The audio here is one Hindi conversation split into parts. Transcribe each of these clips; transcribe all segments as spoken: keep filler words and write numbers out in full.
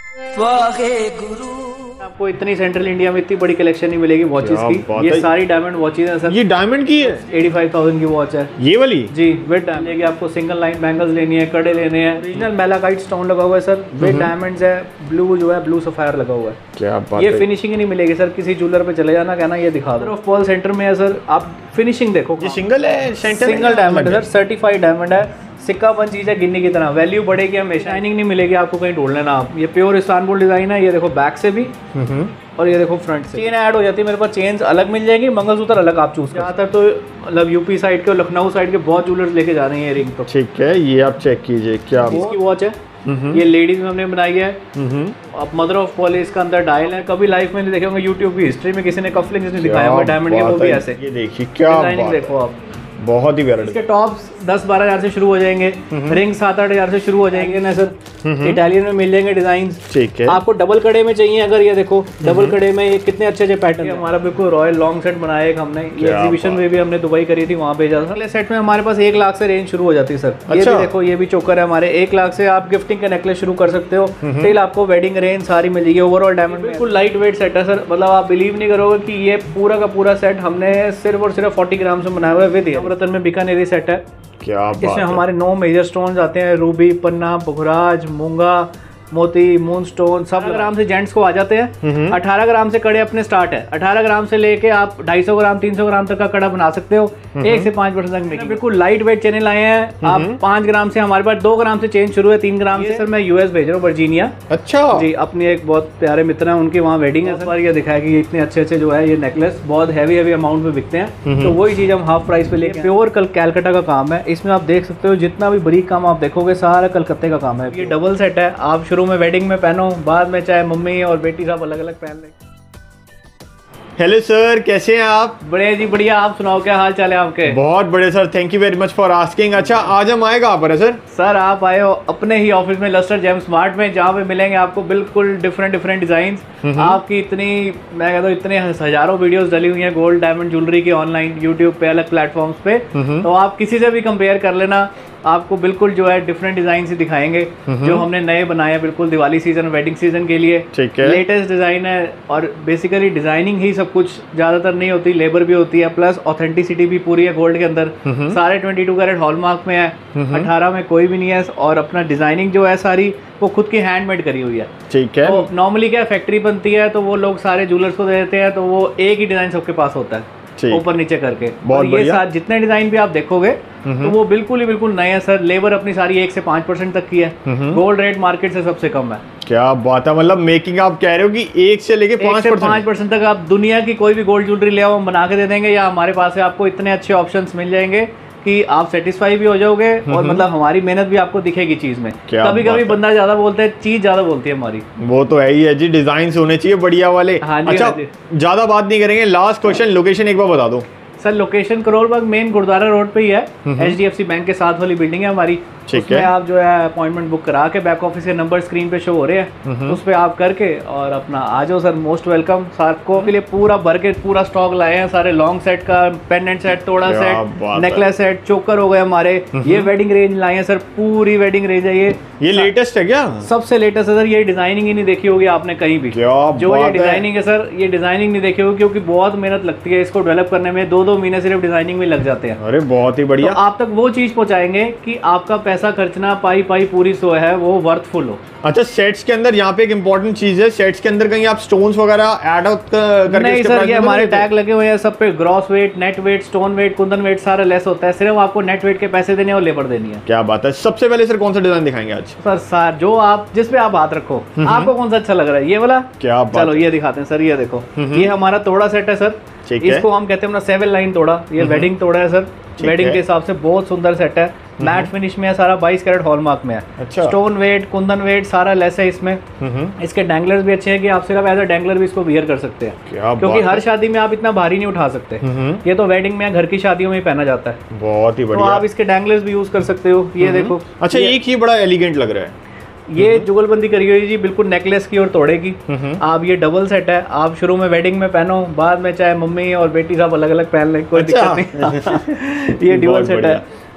वाहे गुरु। आपको इतनी सेंट्रल इंडिया में इतनी बड़ी कलेक्शन नहीं मिलेगी वॉचेस की। ये सारी डायमंड वॉचेस हैं सर। ये डायमंड की है, पचासी हज़ार की वॉच है ये वाली जी। विद डायमंड आपको सिंगल लाइन बैंगल्स लेनी है, कड़े लेने हैं। ओरिजिनल मैलाकाइट स्टोन लगा हुआ है सर, विद डायमंड्स है। ब्लू जो है ब्लू सफायर लगा हुआ है। क्या बात ये है। फिनिशिंग ही नहीं मिलेगी सर। किसी ज्वेलर पे चले जाना, कहना ये दिखा दो। ऑफ पर्ल सेंटर में है सर, आप फिनिशिंग देखो। ये सिंगल है, सिंगल डायमंड है सर, सर्टिफाइड डायमंड है। सिक्का बन चीज़ है गिन्नी की तरह, वैल्यू बढ़ेगी हमेशा। शाइनिंग नहीं मिलेगी आपको कहीं ढूंढ लेना आप। ये प्योर इस्तानबुल डिजाइन है। ये देखो बैक से भी और ये देखो फ्रंट से चेन ऐड हो जाती है। मेरे पास चेन्स अलग मिल जाएंगी, मंगलसूत्र अलग आप चूज। ज़्यादातर तो मतलब यूपी साइड के और लखनऊ साइड के बहुत ज्वेलर्स लेके जा रहे हैं ये रिंग। तो ठीक है, ये आप चेक कीजिए क्या इसकी वॉच है। ये लेडीज में हमने बनाई है। अब मदर ऑफ पॉल इसका अंदर डायल है। कभी लाइफ में नहीं देखे होंगे यूट्यूब की हिस्ट्री में किसी ने कफलिंग्स नहीं दिखाया हुआ डायमंड के, वो भी ऐसे। ये देखिए क्या डिजाइनिंग देखो आप, बहुत ही वेराइटी। इसके टॉप्स दस बारह हजार से शुरू हो जाएंगे, रिंग सात आठ हजार से शुरू हो जाएंगे ना सर। इटालियन में मिल जाएंगे डिजाइन। ठीक है, आपको डबल कड़े में चाहिए अगर, ये देखो डबल कड़े में ये कितने अच्छे अच्छे पैटर्न। हमारा बिल्कुल रॉयल लॉन्ग सेट बनाया है हमने। ये एग्जीबिशन में भी हमने दुबई करी थी, वहाँ भेजा था। अगले सेट में हमारे पास एक लाख से रेंज शुरू हो जाती है सर। ये भी देखो, ये भी चोकर है हमारे। एक लाख से आप गिफ्टिंग का नेकलेस शुरू कर सकते हो, टिल आपको वेडिंग रेंज सारी मिल जाएगी। ओवरऑल डायमंड बिल्कुल लाइट वेट सेट है सर। मतलब आप बिलीव नहीं करोगे कि ये पूरा का पूरा सेट हमने सिर्फ और सिर्फ फोर्टी ग्राम से बनाया हुआ है। विद नवरत्न में बीकानेरी सेट है। क्या बात इसमें हमारे नौ मेजर स्टोन्स आते हैं, रूबी, पन्ना, बघुराज, मूंगा, मोती, मून स्टोन। सब ग्राम से जेंट्स को आ जाते हैं। अठारह ग्राम से कड़े अपने स्टार्ट है। अठारह ग्राम से लेके आप ढाई सौ ग्राम तीन सौ ग्राम तक का कड़ा बना सकते हो। एक से पांच परसेंट तक बिल्कुल लाइट वेट चेन लाए हैं। आप पांच ग्राम से, हमारे पास दो ग्राम से चेन शुरू है, तीन ग्राम से। सर मैं यूएस भेज रहा हूँ, वर्जीनिया। अच्छा जी, अपनी एक बहुत प्यारे मित्र है, उनकी वहाँ वेडिंग है सर। ये दिखाया कि इतने अच्छे अच्छे जो है ये नेकलेस बहुत हैवी हैवी अमाउंट में बिकते हैं, तो वही चीज हम हाफ प्राइस पे लेके। प्योर कल कैलकाटा का काम है। इसमें आप देख सकते हो जितना भी बरीक काम आप देखोगे सारा कलकत्ते का काम है। ये डबल सेट है। आप शुरू में वेडिंग में पहनो, बाद में चाहे मम्मी और बेटी साहब अलग अलग पहन लें। हेलो सर, कैसे हैं आप? बढ़िया जी बढ़िया, आप सुनाओ क्या हाल चाल है आपके? बहुत बढ़िया sir, thank you very much for asking. अच्छा, आज हम आए कहाँ पर है सर? सर आप आए हो अपने ही ऑफिस में, लस्टर जेम स्मार्ट में, जहाँ पे मिलेंगे आपको बिल्कुल डिफरेंट डिफरेंट डिजाइन। आपकी इतनी, मैं कहता हूँ इतने हजारों वीडियोस डली हुई हैं गोल्ड डायमंड ज्वेलरी की ऑनलाइन यूट्यूब पे अलग प्लेटफॉर्म्स पे। तो आप किसी से भी कंपेयर कर लेना, आपको बिल्कुल जो है डिफरेंट डिजाइन से दिखाएंगे जो हमने नए बनाए हैं बिल्कुल दिवाली सीजन वेडिंग सीजन के लिए। ठीक है, लेटेस्ट डिजाइन है। और बेसिकली डिजाइनिंग ही सब कुछ, ज्यादातर नहीं होती, लेबर भी होती है, प्लस ऑथेंटिसिटी भी पूरी है गोल्ड के अंदर। सारे बाईस कैरेट हॉलमार्क में है, अठारह में कोई भी नहीं है। और अपना डिजाइनिंग जो है सारी वो खुद की हैंडमेड करी हुई है। ठीक है, तो नॉर्मली क्या फैक्ट्री बनती है तो वो लोग सारे ज्वेलर्स को दे देते हैं, तो वो एक ही डिजाइन सबके पास होता है ऊपर नीचे करके। और ये साथ जितने डिजाइन भी आप देखोगे तो वो बिल्कुल ही बिल्कुल नए हैं सर। लेबर अपनी सारी एक से पांच परसेंट तक की है। गोल्ड रेट मार्केट से सबसे कम है। क्या बात है, मतलब मेकिंग आप कह रहे हो कि एक से लेके पांच परसेंट पांच परसेंट तक आप दुनिया की कोई भी गोल्ड ज्वेलरी ले आओ, हम बना के दे देंगे। या हमारे पास से आपको इतने अच्छे ऑप्शंस मिल जाएंगे कि आप सेटिस्फाई भी हो जाओगे और मतलब हमारी मेहनत भी आपको दिखेगी चीज में। कभी कभी बंदा ज्यादा बोलता है, चीज ज्यादा बोलती है हमारी। वो तो है ही है जी, डिजाइन होने चाहिए बढ़िया वाले। हाँ जी, अच्छा, हाँ जी। ज्यादा बात नहीं करेंगे, लास्ट क्वेश्चन, लोकेशन एक बार बता दो sir. Location Karol Bagh main Gurudwara road पे ही है। H D F C bank के साथ वाली बिल्डिंग है हमारी। ठीक है, आप जो है अपॉइंटमेंट बुक करा के, बैक ऑफिस के नंबर स्क्रीन पे शो हो रहे हैं, उस पे आप करके और अपना आ जाओ सर। Most welcome. सर को के लिए पूरा भर के पूरा स्टॉक लाए हैं सारे। लॉन्ग सेट का, पेंडेंट सेट, तोड़ा सेट, नेकलेस सेट, चोकर हो गए हमारे। ये वेडिंग रेंज लाए हैं सर, पूरी वेडिंग रेंज है ये। ये लेटेस्ट है क्या? सबसे लेटेस्ट है सर। ये डिजाइनिंग ही नहीं देखी होगी आपने कहीं भी। जो ये डिजाइनिंग है सर, ये डिजाइनिंग नहीं देखी होगी क्योंकि बहुत मेहनत लगती है इसको डेवलप करने में। दो दो महीने सिर्फ डिजाइनिंग में लग जाते हैं। अरे बहुत ही बढ़िया। तो आप तक वो चीज पहुंचाएंगे कि आपका पैसा खर्चना पाई पाई पूरी सो है वो वर्थफुल हो। अच्छा, सेट्स के अंदर यहाँ पे एक इम्पोर्टेंट चीज है, सेट्स के अंदर कहीं आप स्टोन्स वगैरह ऐड आउट करके? नहीं सर, ये हमारे टैग लगे हुए हैं सब पे। Gross weight, net weight, stone weight, kundan weight सारा लेस होता है। सिर्फ आपको नेट वेट के पैसे देने और लेबर देनी है। क्या बात है। सबसे पहले सर कौन सा डिजाइन दिखाएंगे आज? सर सर जो आप जिस पे आप हाथ रखो, आपको कौन सा अच्छा लग रहा है? ये वाला? क्या बात। चलो ये दिखाते हैं सर। ये देखो, ये हमारा तोड़ा सेट है सर। इसको हम कहते हैं अपना सेवन लाइन तोड़ा। ये वेडिंग तोड़ा है सर। वेडिंग के हिसाब से बहुत सुंदर सेट है। मैट फिनिश में है सारा, बाईस कैरेट हॉलमार्क में है। अच्छा। स्टोन वेट, कुंदन वेट सारा लेस है इसमें। इसके डैंगलर्स भी अच्छे हैं कि आप सिर्फ एज अ डैंगलर भी इसको वियर कर सकते हैं, क्योंकि हर शादी में आप इतना भारी नहीं उठा सकते। ये तो वेडिंग में, घर की शादियों में ही पहना जाता है। बहुत ही बढ़िया। तो आप इसके डैंगलर्स भी यूज कर सकते हो। ये देखो। अच्छा, एक ही बड़ा एलिगेंट लग रहा है। ये जुगलबंदी करी हुई जी बिल्कुल नेकलेस की और तोड़े की। आप ये डबल सेट है। आप शुरू में वेडिंग में पहनो, बाद में चाहे मम्मी और बेटी साहब अलग अलग पहन लें, कोई दिक्कत नहीं। ये डबल सेट है।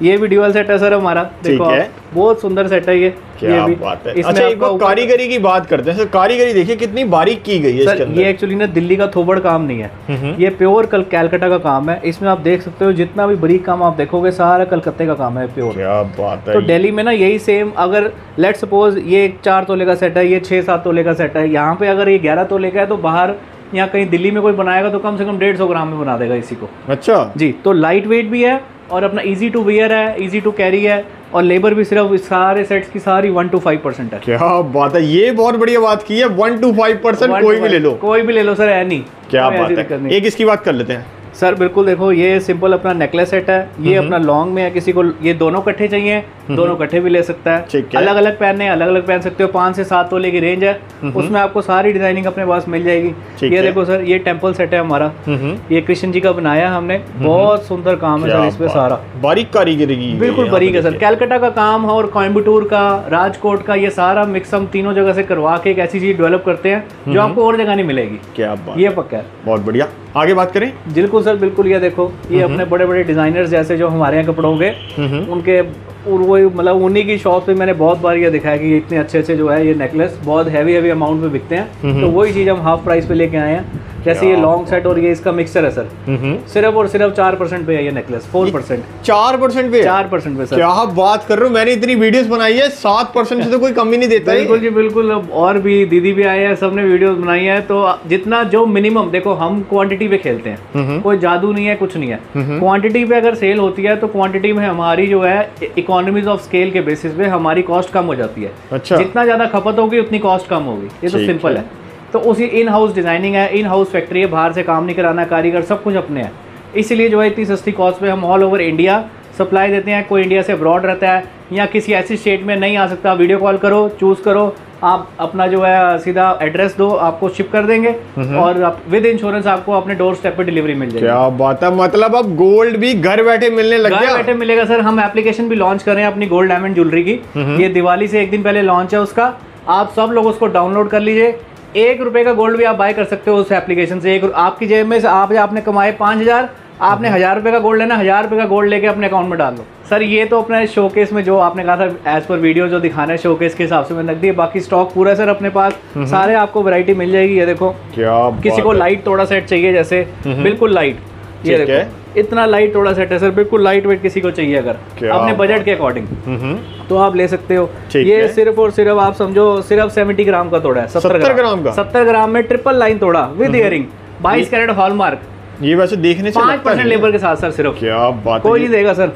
ये भी ड्यूअल सेट है सर हमारा, देखो आप, बहुत सुंदर सेट है ये। क्या ये भी बात है। अच्छा एक बार कारीगरी की बात करते हैं सर, कारीगरी देखिए कितनी बारीक की गई है सर, इसके अंदर। ये एक्चुअली ना दिल्ली का थोबड़ काम नहीं है, ये प्योर कल कैलकाटा का काम है। इसमें आप देख सकते हो जितना भी बारीक काम आप देखोगे सारा कलकत्ते का काम है, प्योर। क्या बात है। तो दिल्ली में ना यही सेम, अगर लेट सपोज ये चार तोले का सेट है, ये छः सात तोले का सेट है, यहाँ पे अगर ये ग्यारह तोले का है तो बाहर यहाँ कहीं दिल्ली में कोई बनाएगा तो कम से कम डेढ़ सौ ग्राम में बना देगा इसी को। अच्छा जी, तो लाइट वेट भी है और अपना इजी टू वियर है, इजी टू कैरी है, और लेबर भी सिर्फ इस सारे सेट्स की सारी वन टू फाइव परसेंट है। क्या बात है, ये बहुत बढ़िया बात की है, वन टू फाइव परसेंट कोई भी ले लो, कोई भी ले लो सर, है नहीं। क्या बात है। एक इसकी बात कर लेते हैं सर, बिल्कुल देखो ये सिंपल अपना नेकलेस सेट है, ये अपना लॉन्ग में है, किसी को ये दोनों कट्ठे चाहिए दोनों कट्ठे भी ले सकता है, अलग अलग पहनने अलग अलग पहन सकते हो। पाँच से सात तोले की रेंज है, उसमें आपको सारी डिजाइनिंग अपने पास मिल जाएगी। ये देखो सर, ये टेम्पल सेट है हमारा, ये कृष्ण जी का बनाया हमने, बहुत सुंदर काम है सर इसमें, सारा बारीक कारीगरी की, बिल्कुल बारीक है सर। कैलकाटा का काम है और कोयम्बटूर का, राजकोट का, ये सारा मिक्स हम तीनों जगह से करवा के एक ऐसी चीज डेवलप करते हैं जो आपको और जगह नहीं मिलेगी। क्या बात, ये पक्का है। बहुत बढ़िया। आगे बात करें। बिल्कुल सर, बिल्कुल। ये देखो, ये अपने बड़े बड़े डिजाइनर्स जैसे जो हमारे यहाँ कपड़ों के, उनके वही मतलब उन्हीं की शॉप पे मैंने बहुत बार ये दिखाया कि इतने अच्छे अच्छे जो है ये नेकलेस बहुत हैवी हैवी अमाउंट में बिकते हैं, तो वही चीज़ हम हाफ प्राइस पे लेके आए हैं। जैसे ये लॉन्ग सेट और ये इसका मिक्सर है सर, सिर्फ और सिर्फ चार परसेंट पे है ये नेकलेस, फोर परसेंट चार परसेंट पे चार परसेंट पे सर। क्या बात कर रहे हो, मैंने इतनी वीडियोस बनाई है, सात परसेंट से तो कोई कमी नहीं देता। बिल्कुल जी बिल्कुल। और भी दीदी भी आए हैं, सबने वीडियोस बनाई है, तो जितना जो मिनिमम देखो, हम क्वांटिटी पे खेलते हैं, कोई जादू नहीं है, कुछ नहीं है। क्वांटिटी पे अगर सेल होती है तो क्वांटिटी में हमारी जो है इकोनॉमीज ऑफ स्केल के बेसिस पे हमारी कॉस्ट कम हो जाती है। अच्छा। जितना ज्यादा खपत होगी उतनी कॉस्ट कम होगी, ये तो सिंपल है। तो उसी इन हाउस डिजाइनिंग है, इन हाउस फैक्ट्री है, बाहर से काम नहीं कराना, कारीगर सब कुछ अपने हैं, इसीलिए जो है इतनी सस्ती कॉस्ट पे हम ऑल ओवर इंडिया सप्लाई देते हैं। कोई इंडिया से अब्रॉड रहता है या किसी ऐसी स्टेट में नहीं आ सकता, वीडियो कॉल करो, चूज करो, आप अपना जो है सीधा एड्रेस दो, आपको शिप कर देंगे और आप विद इंश्योरेंस आपको अपने डोर स्टेप पे डिलीवरी मिल जाएगी। क्या बात है, मतलब अब गोल्ड भी घर बैठे मिलने लग गया। घर बैठे मिलेगा सर। हम एप्लीकेशन भी लॉन्च कर रहे हैं अपनी गोल्ड डायमंड ज्वेलरी की, ये दिवाली से एक दिन पहले लॉन्च है उसका। आप सब लोग उसको डाउनलोड कर लीजिए, एक रुपए का गोल्ड भी आप बाय कर सकते हो उस एप्लीकेशन से। एक आपकी जेब में से आप आपने कमाए पाँच हजार, आपने हजार रुपए का गोल्ड लेना, हजार रुपए का गोल्ड लेके अपने अकाउंट में डाल दो सर। ये तो अपने शोकेस में जो आपने कहा था एज पर वीडियो जो दिखाना है शोकेस के हिसाब से मैंने रख दिया, बाकी स्टॉक पूरा है सर अपने पास, सारे आपको वैरायटी मिल जाएगी। ये देखो, क्या किसी को लाइट थोड़ा सेट चाहिए जैसे, बिल्कुल लाइट, ये देखो इतना लाइट थोड़ा सेट है सर, बिल्कुल लाइट वेट किसी को चाहिए अगर अपने बजट के अकॉर्डिंग तो आप ले सकते हो। ये सिर्फ और सिर्फ आप समझो सिर्फ सत्तर ग्राम का तोड़ा है, सत्तर ग्राम का, सत्तर ग्राम में ट्रिपल लाइन तोड़ा विद इयरिंग, बाईस कैरेट हॉलमार्क। ये वैसे देखने से पाँच परसेंट लेबर के साथ सर, सिर्फ। क्या बात, कोई नहीं देगा सर।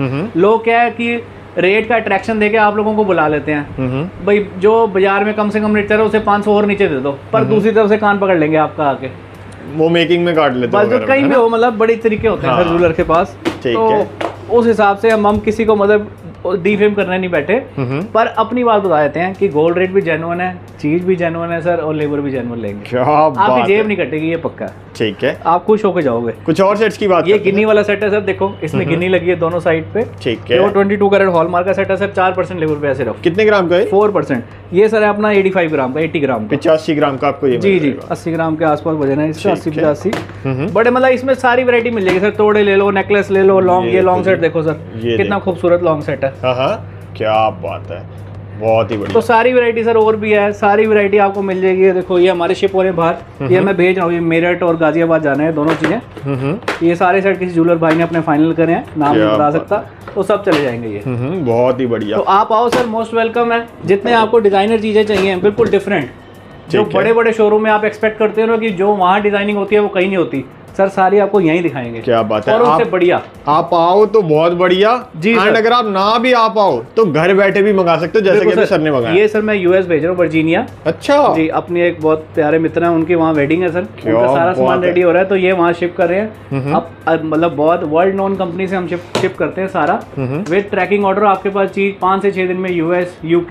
लोग क्या है कि रेट का अट्रैक्शन देके आप लोगों को बुला लेते हैं, भाई जो बाजार में कम से कम रेट चल रहा है उसे पाँच सौ और नीचे दे दो, पर दूसरी तरफ से कान पकड़ लेंगे आपका आके, वो मेकिंग में काट लेते हैं, कहीं भी हो, मतलब बड़े तरीके होते हैं सर रूलर के पास। तो उस हिसाब से हम हम किसी को मतलब डीफेम करने नहीं बैठे, पर अपनी बात बता देते हैं कि गोल्ड रेट भी जेन्युइन है, चीज भी जेन्युइन है सर, और लेबर भी जेन्युइन लेंगे। क्या आपकी जेब नहीं कटेगी, ये पक्का है। ठीक है, आप खुश होकर जाओगे। कुछ और सेट्स की बात, ये गिन्नी वाला सेट है सर, देखो इसमें गिन्नी लगी है दोनों साइड पे। ठीक है, वो ट्वेंटी टू कैरेट हॉलमार्क का सेट है सर, चार परसेंट लेबर पे है सिर्फ। कितने ग्राम का है? Four percent. ये सर है अपना एटी फाइव ग्राम का, एटी ग्राम का, पचासी ग्राम का आपको ये जी जी अस्सी ग्राम के आसपास वजन है इसका, अस्सी पचासी बड़े, मतलब इसमें सारी वैरायटी मिल जाएगी सर। तोड़े ले लो, नेकलेस ले लो, लॉन्ग, ये लॉन्ग सेट देखो सर कितना खूबसूरत लॉन्ग सेट है। हाँ, क्या बात है, बहुत ही बढ़िया। तो सारी वैरायटी सर और भी है, सारी वैरायटी आपको मिल जाएगी। ये देखो, ये हमारे शिप हो रहे हैं बाहर, ये मैं भेज रहा हूँ, ये मेरठ और गाजियाबाद जाना है दोनों चीजें। ये सारे सेट किसी ज्वेलर भाई ने अपने फाइनल करे हैं, नाम नहीं बता सकता, तो सब चले जाएंगे ये। बहुत ही बढ़िया। तो आप आओ सर, मोस्ट वेलकम है। जितने आपको डिजाइनर चीजें चाहिए बिल्कुल डिफरेंट, जो बड़े बड़े शोरूम में आप एक्सपेक्ट करते हो कि जो वहाँ डिजाइनिंग होती है वो कहीं नहीं होती सर, सारी आपको यहीं दिखाएंगे। क्या बात है, और उससे बढ़िया आप आओ तो बहुत बढ़िया जी। एंड अगर आप ना भी आ पाओ तो घर बैठे भी मंगा सकते हो, जैसे कि सर ने मंगाया। ये सर मैं यूएस भेज रहा हूँ, वर्जीनिया। अच्छा जी, अपने एक बहुत प्यारे मित्र हैं, उनकी वहाँ वेडिंग है सर, उनका सारा सामान रेडी हो रहा है, तो ये वहाँ शिप कर रहे हैं। अब मतलब बहुत वर्ल्ड नोन कंपनी से हम शिप शिप करते हैं सारा, विद ट्रैकिंग ऑर्डर। आपके पास चीज पाँच से छह दिन में US, UK,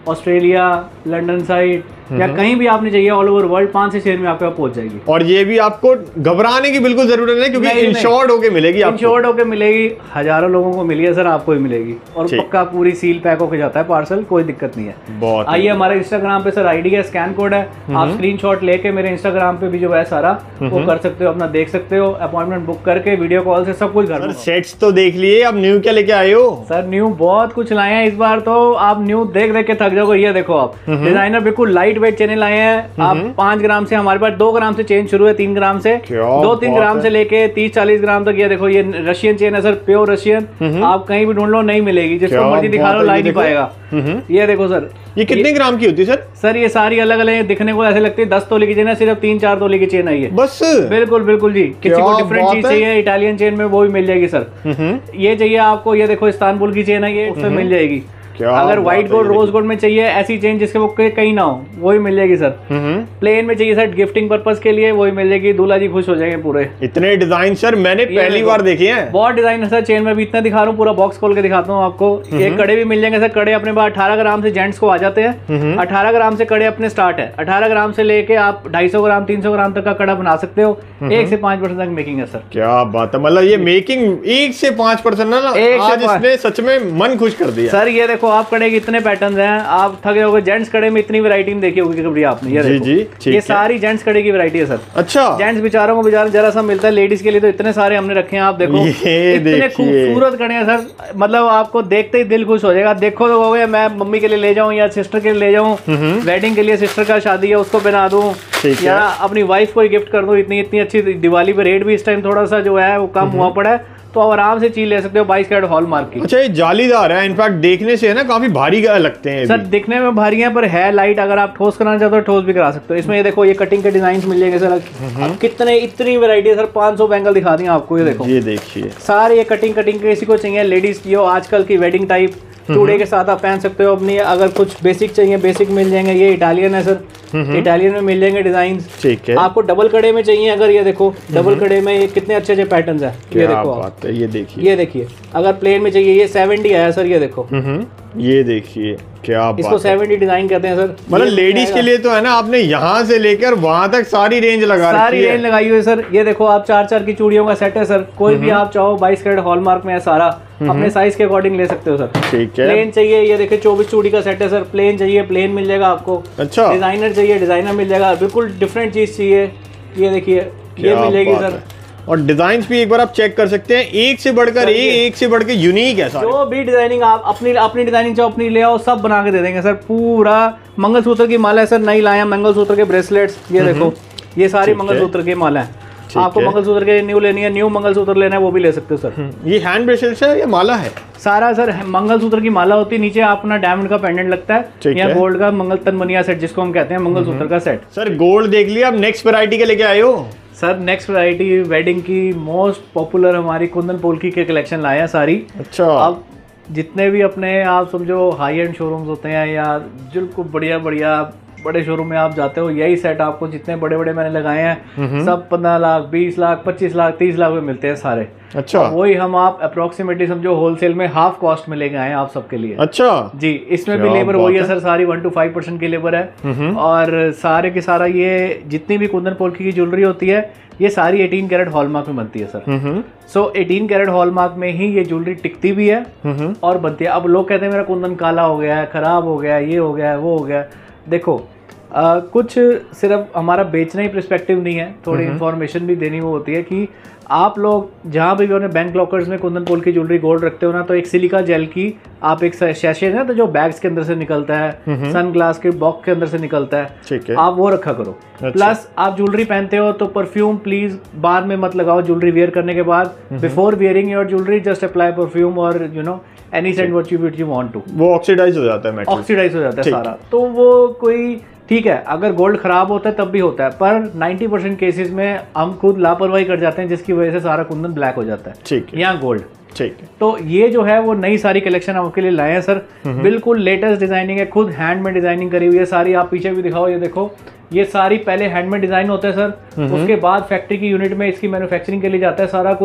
Australia, London side या कहीं भी आपने चाहिए ऑल ओवर वर्ल्ड, पांच से छह में आपके पास पहुंच जाएगी। और ये भी आपको घबराने की बिल्कुल जरूरत नहीं, क्योंकि इंश्योर्ड होके मिलेगी आपको। इंश्योर्ड होके मिलेगी, हजारों लोगों को मिली है सर, आपको भी मिलेगी। और पक्का पूरी सील पैक होके जाता है पार्सल, कोई दिक्कत नहीं है। बहुत आइए हमारे इंस्टाग्राम पे सर आईडी है, स्कैन कोड है, आप स्क्रीनशॉट लेके मेरे इंस्टाग्राम पे भी जो है सारा वो कर सकते हो, अपना देख सकते हो, अपॉइंटमेंट बुक करके वीडियो कॉल से सब कुछ घर में। सेट्स तो देख लिए, अब न्यू क्या लेके आए हो? सर न्यू बहुत कुछ लाए हैं इस बार, तो आप न्यू देख देख के थक जाओगे। ये देखो आप डिजाइनर बिल्कुल लाइट वेट चेन लाए हैं। आप पांच ग्राम से, हमारे पास दो ग्राम से चेन शुरू है, तीन ग्राम से, दो तीन ग्राम से लेके तीस चालीस ग्राम तक। ये देखो ये रशियन चेन है सर, प्योर रशियन, आप कहीं भी ढूंढ लो नहीं मिलेगी, जिसको मर्जी दिखा लो ला नहीं पाएगा। ये देखो सर, ये कितने ग्राम की होती है सर? सर ये सारी अलग अलग दिखने को ऐसे लगती है दस तोले की चेन है, सिर्फ तीन चार तोले की चेन आई है बस। बिल्कुल बिल्कुल जी। किसी को डिफरेंट चीज चाहिए इटालियन चेन में, वो भी मिल जाएगी सर। ये चाहिए आपको, ये देखो इस्तांबुल की चेन है, ये उसमें मिल जाएगी। अगर व्हाइट गोल्ड रोज गोल्ड में चाहिए ऐसी चेन जिसके वो कहीं ना हो, वो भी मिल जाएगी सर। प्लेन में चाहिए सर गिफ्टिंग पर्पस के लिए, वो भी मिल जाएगी, दूल्हा जी खुश हो जाएंगे पूरे। इतने डिजाइन सर मैंने पहली बार देखे हैं। बहुत डिजाइन है सर चेन में, भी इतना दिखा रहा हूँ, पूरा बॉक्स खोल के दिखाता हूँ आपको। ये कड़े भी मिल जाएंगे सर, कड़े अपने पास अठारह ग्राम से जेंट्स को आ जाते हैं, अठारह ग्राम से कड़े अपने स्टार्ट है। अठारह ग्राम से लेके आप ढाई सौ ग्राम तीन सौ ग्राम तक का कड़ा बना सकते हो, एक से पांच परसेंट तक मेकिंग है सर। क्या बात है, मतलब ये मेकिंग एक से पांच परसेंट ना, आज इसने सच में मन खुश कर दिया सर। ये देखो आप कड़े के इतने पैटर्न हैं, आप थक जाओगे। जेंट्स कड़े में इतनी वैरायटी देखी होगी कभी आपने। ये देखो जी, जी, ये सारी जेंट्स कड़े की वैरायटी है सर। अच्छा, जेंट्स बेचारों को बेचारा जरा सा मिलता है, लेडीज के लिए तो इतने सारे हमने रखे हैं। आप देखो इतने खूबसूरत कड़े हैं सर, मतलब आपको देखते ही दिल खुश हो जाएगा। देखो तो कहोगे मैं मम्मी के लिए ले जाऊं या सिस्टर के लिए ले जाऊं, वेडिंग के लिए सिस्टर का शादी है उसको पहना दूं, या अपनी वाइफ को गिफ्ट कर दूं। इतनी इतनी अच्छी दिवाली पे रेट भी इस टाइम थोड़ा सा जो है वो कम हुआ पड़ा है, तो आप आराम से चीज ले सकते हो बाईस कैरेट हॉलमार्क की। अच्छा, ये जालीदार है, इनफैक्ट देखने से है ना काफी भारी लगते हैं सर। दिखने में भारी है पर है लाइट, अगर आप ठोस कराना चाहते हो ठोस भी करा सकते हो। इसमें ये देखो ये कटिंग के डिजाइन मिल जाएंगे सर, कितने इतनी वैरायटी है सर। पाँच सौ बैंगल दिखा दी आपको, ये देखो, ये देखिए सारे ये कटिंग कटिंग के किसी को चाहिए, लेडीज की हो आजकल की वेडिंग टाइप चूड़े के साथ आप पहन सकते हो अपनी। अगर कुछ बेसिक चाहिए बेसिक मिल जाएंगे। ये इटालियन है सर, इटालियन में मिल जाएंगे डिजाइन। ठीक है, आपको डबल कड़े में चाहिए, अगर ये देखो डबल कड़े में ये कितने अच्छे अच्छे पैटर्न्स हैं। ये देखो आप, ये देखिए, ये देखिए। अगर प्लेन में चाहिए ये सेवेंटी आया सर, ये देखो, ये देखिए क्या बात, इसको सेवेंटी डिजाइन कहते हैं सर। मतलब लेडीज के लिए तो है ना, आपने यहाँ से लेकर वहां तक सारी रेंज लगा सारी रेंज लगाई हुई है सर। ये देखो आप चार चार की चूड़ियों का सेट है सर, कोई भी आप चाहो बाईस कैरेट हॉलमार्क में है सारा, अपने साइज के अकॉर्डिंग ले सकते हो सर। ठीक है, प्लेन चाहिए, ये देखिए चौबीस चूड़ी का सेट है सर। प्लेन चाहिए प्लेन मिल जाएगा आपको। अच्छा, डिजाइनर चाहिए डिजाइनर मिल जाएगा। बिल्कुल डिफरेंट चीज चाहिए, ये देखिए ये मिलेगी सर। और डिजाइन्स भी एक बार आप चेक कर सकते हैं, एक से बढ़कर एक, एक से बढ़कर यूनिक है सारे। जो भी डिजाइनिंग आप अपनी अपनी डिजाइनिंग चाहो अपनी ले आओ, सब बना के दे देंगे सर। पूरा मंगलसूत्र की माला है सर, नई लाया मंगलसूत्र के ब्रेसलेट्स। ये देखो ये सारी मंगलसूत्र की माला है। आपको मंगलसूत्र के न्यू लेनी है, न्यू मंगलसूत्र लेना है, वो भी ले सकते हो सर। ये हैंड ब्रेसलेट्स है या माला है? सारा सर मंगलसूत्र की माला होती है, नीचे अपना डायमंड का पेंडेंट लगता है, या गोल्ड का मंगल तनमनिया सेट जिसको हम कहते हैं मंगलसूत्र का सेट। सर गोल्ड देख लिया, अब नेक्स्ट वैरायटी के लेके आए हो? सर नेक्स्ट वैरायटी वेडिंग की मोस्ट पॉपुलर हमारी कुंदन पोल्की के कलेक्शन लाए हैं सारी। अच्छा, अब जितने भी अपने आप समझो हाई एंड शोरूम्स होते हैं या बिल्कुल बढ़िया बढ़िया बड़े शोरूम में आप जाते हो, यही सेट आपको जितने बड़े बड़े मैंने लगाए हैं सब पंद्रह लाख बीस लाख पच्चीस लाख तीस लाख में मिलते हैं सारे। अच्छा, वही हम आप अप्रोक्सीमेटली समझो होलसेल में हाफ कॉस्ट में लेके आए हैं आप सबके लिए। अच्छा जी, इसमें भी लेबर वही है सर, सारी वन टू फाइव परसेंट की लेबर है। और सारे के सारा ये जितनी भी कुंदन पोल्की की ज्वेलरी होती है ये सारी अठारह कैरेट हॉलमार्क में बनती है सर। सो अठारह कैरेट हॉलमार्क में ही ये ज्वेलरी टिकती भी है और बनती है। अब लोग कहते हैं मेरा कुंदन काला हो गया है, खराब हो गया है, ये हो गया है, वो हो गया है। देखो आ, कुछ सिर्फ हमारा बेचना ही पर्सपेक्टिव नहीं है, थोड़ी इन्फॉर्मेशन भी देनी वो होती है कि आप लोग जहाँ भी अपने बैंक लॉकर्स में कुंदन पोल्की ज्वेलरी गोल्ड रखते हो ना, तो एक सिलिका जेल की आप एक शैशे है ना, तो जो बैग्स के अंदर से निकलता है, सन ग्लास के बॉक्स के अंदर से निकलता है, ठीक है, आप वो रखा करो। अच्छा। प्लस आप ज्वेलरी पहनते हो तो परफ्यूम प्लीज बाद में मत लगाओ, ज्वेलरी वेयर करने के बाद। Before wearing your jewellery just apply perfume और you know any scent what you what you want to. वो ऑक्सीडाइज हो जाता है, ऑक्सीडाइज हो जाता है सारा, तो वो कोई ठीक है। अगर गोल्ड खराब होता है तब भी होता है, पर नब्बे परसेंट केसेस में हम खुद लापरवाही कर जाते हैं जिसकी वजह से सारा कुंदन ब्लैक हो जाता है, ठीक है, या गोल्ड। ठीक है, तो ये जो है वो नई सारी कलेक्शन आपके लिए लाए हैं सर। बिल्कुल लेटेस्ट डिजाइनिंग है, खुद हैंड में डिजाइनिंग करी हुई है सारी। आप पीछे भी दिखाओ, ये देखो ये सारी पहले हैंड में डिजाइन होता है सर, उसके बाद फैक्ट्री की यूनिट में इसकी मैन्युफैक्चरिंग के लिए जाता है सारा कुछ,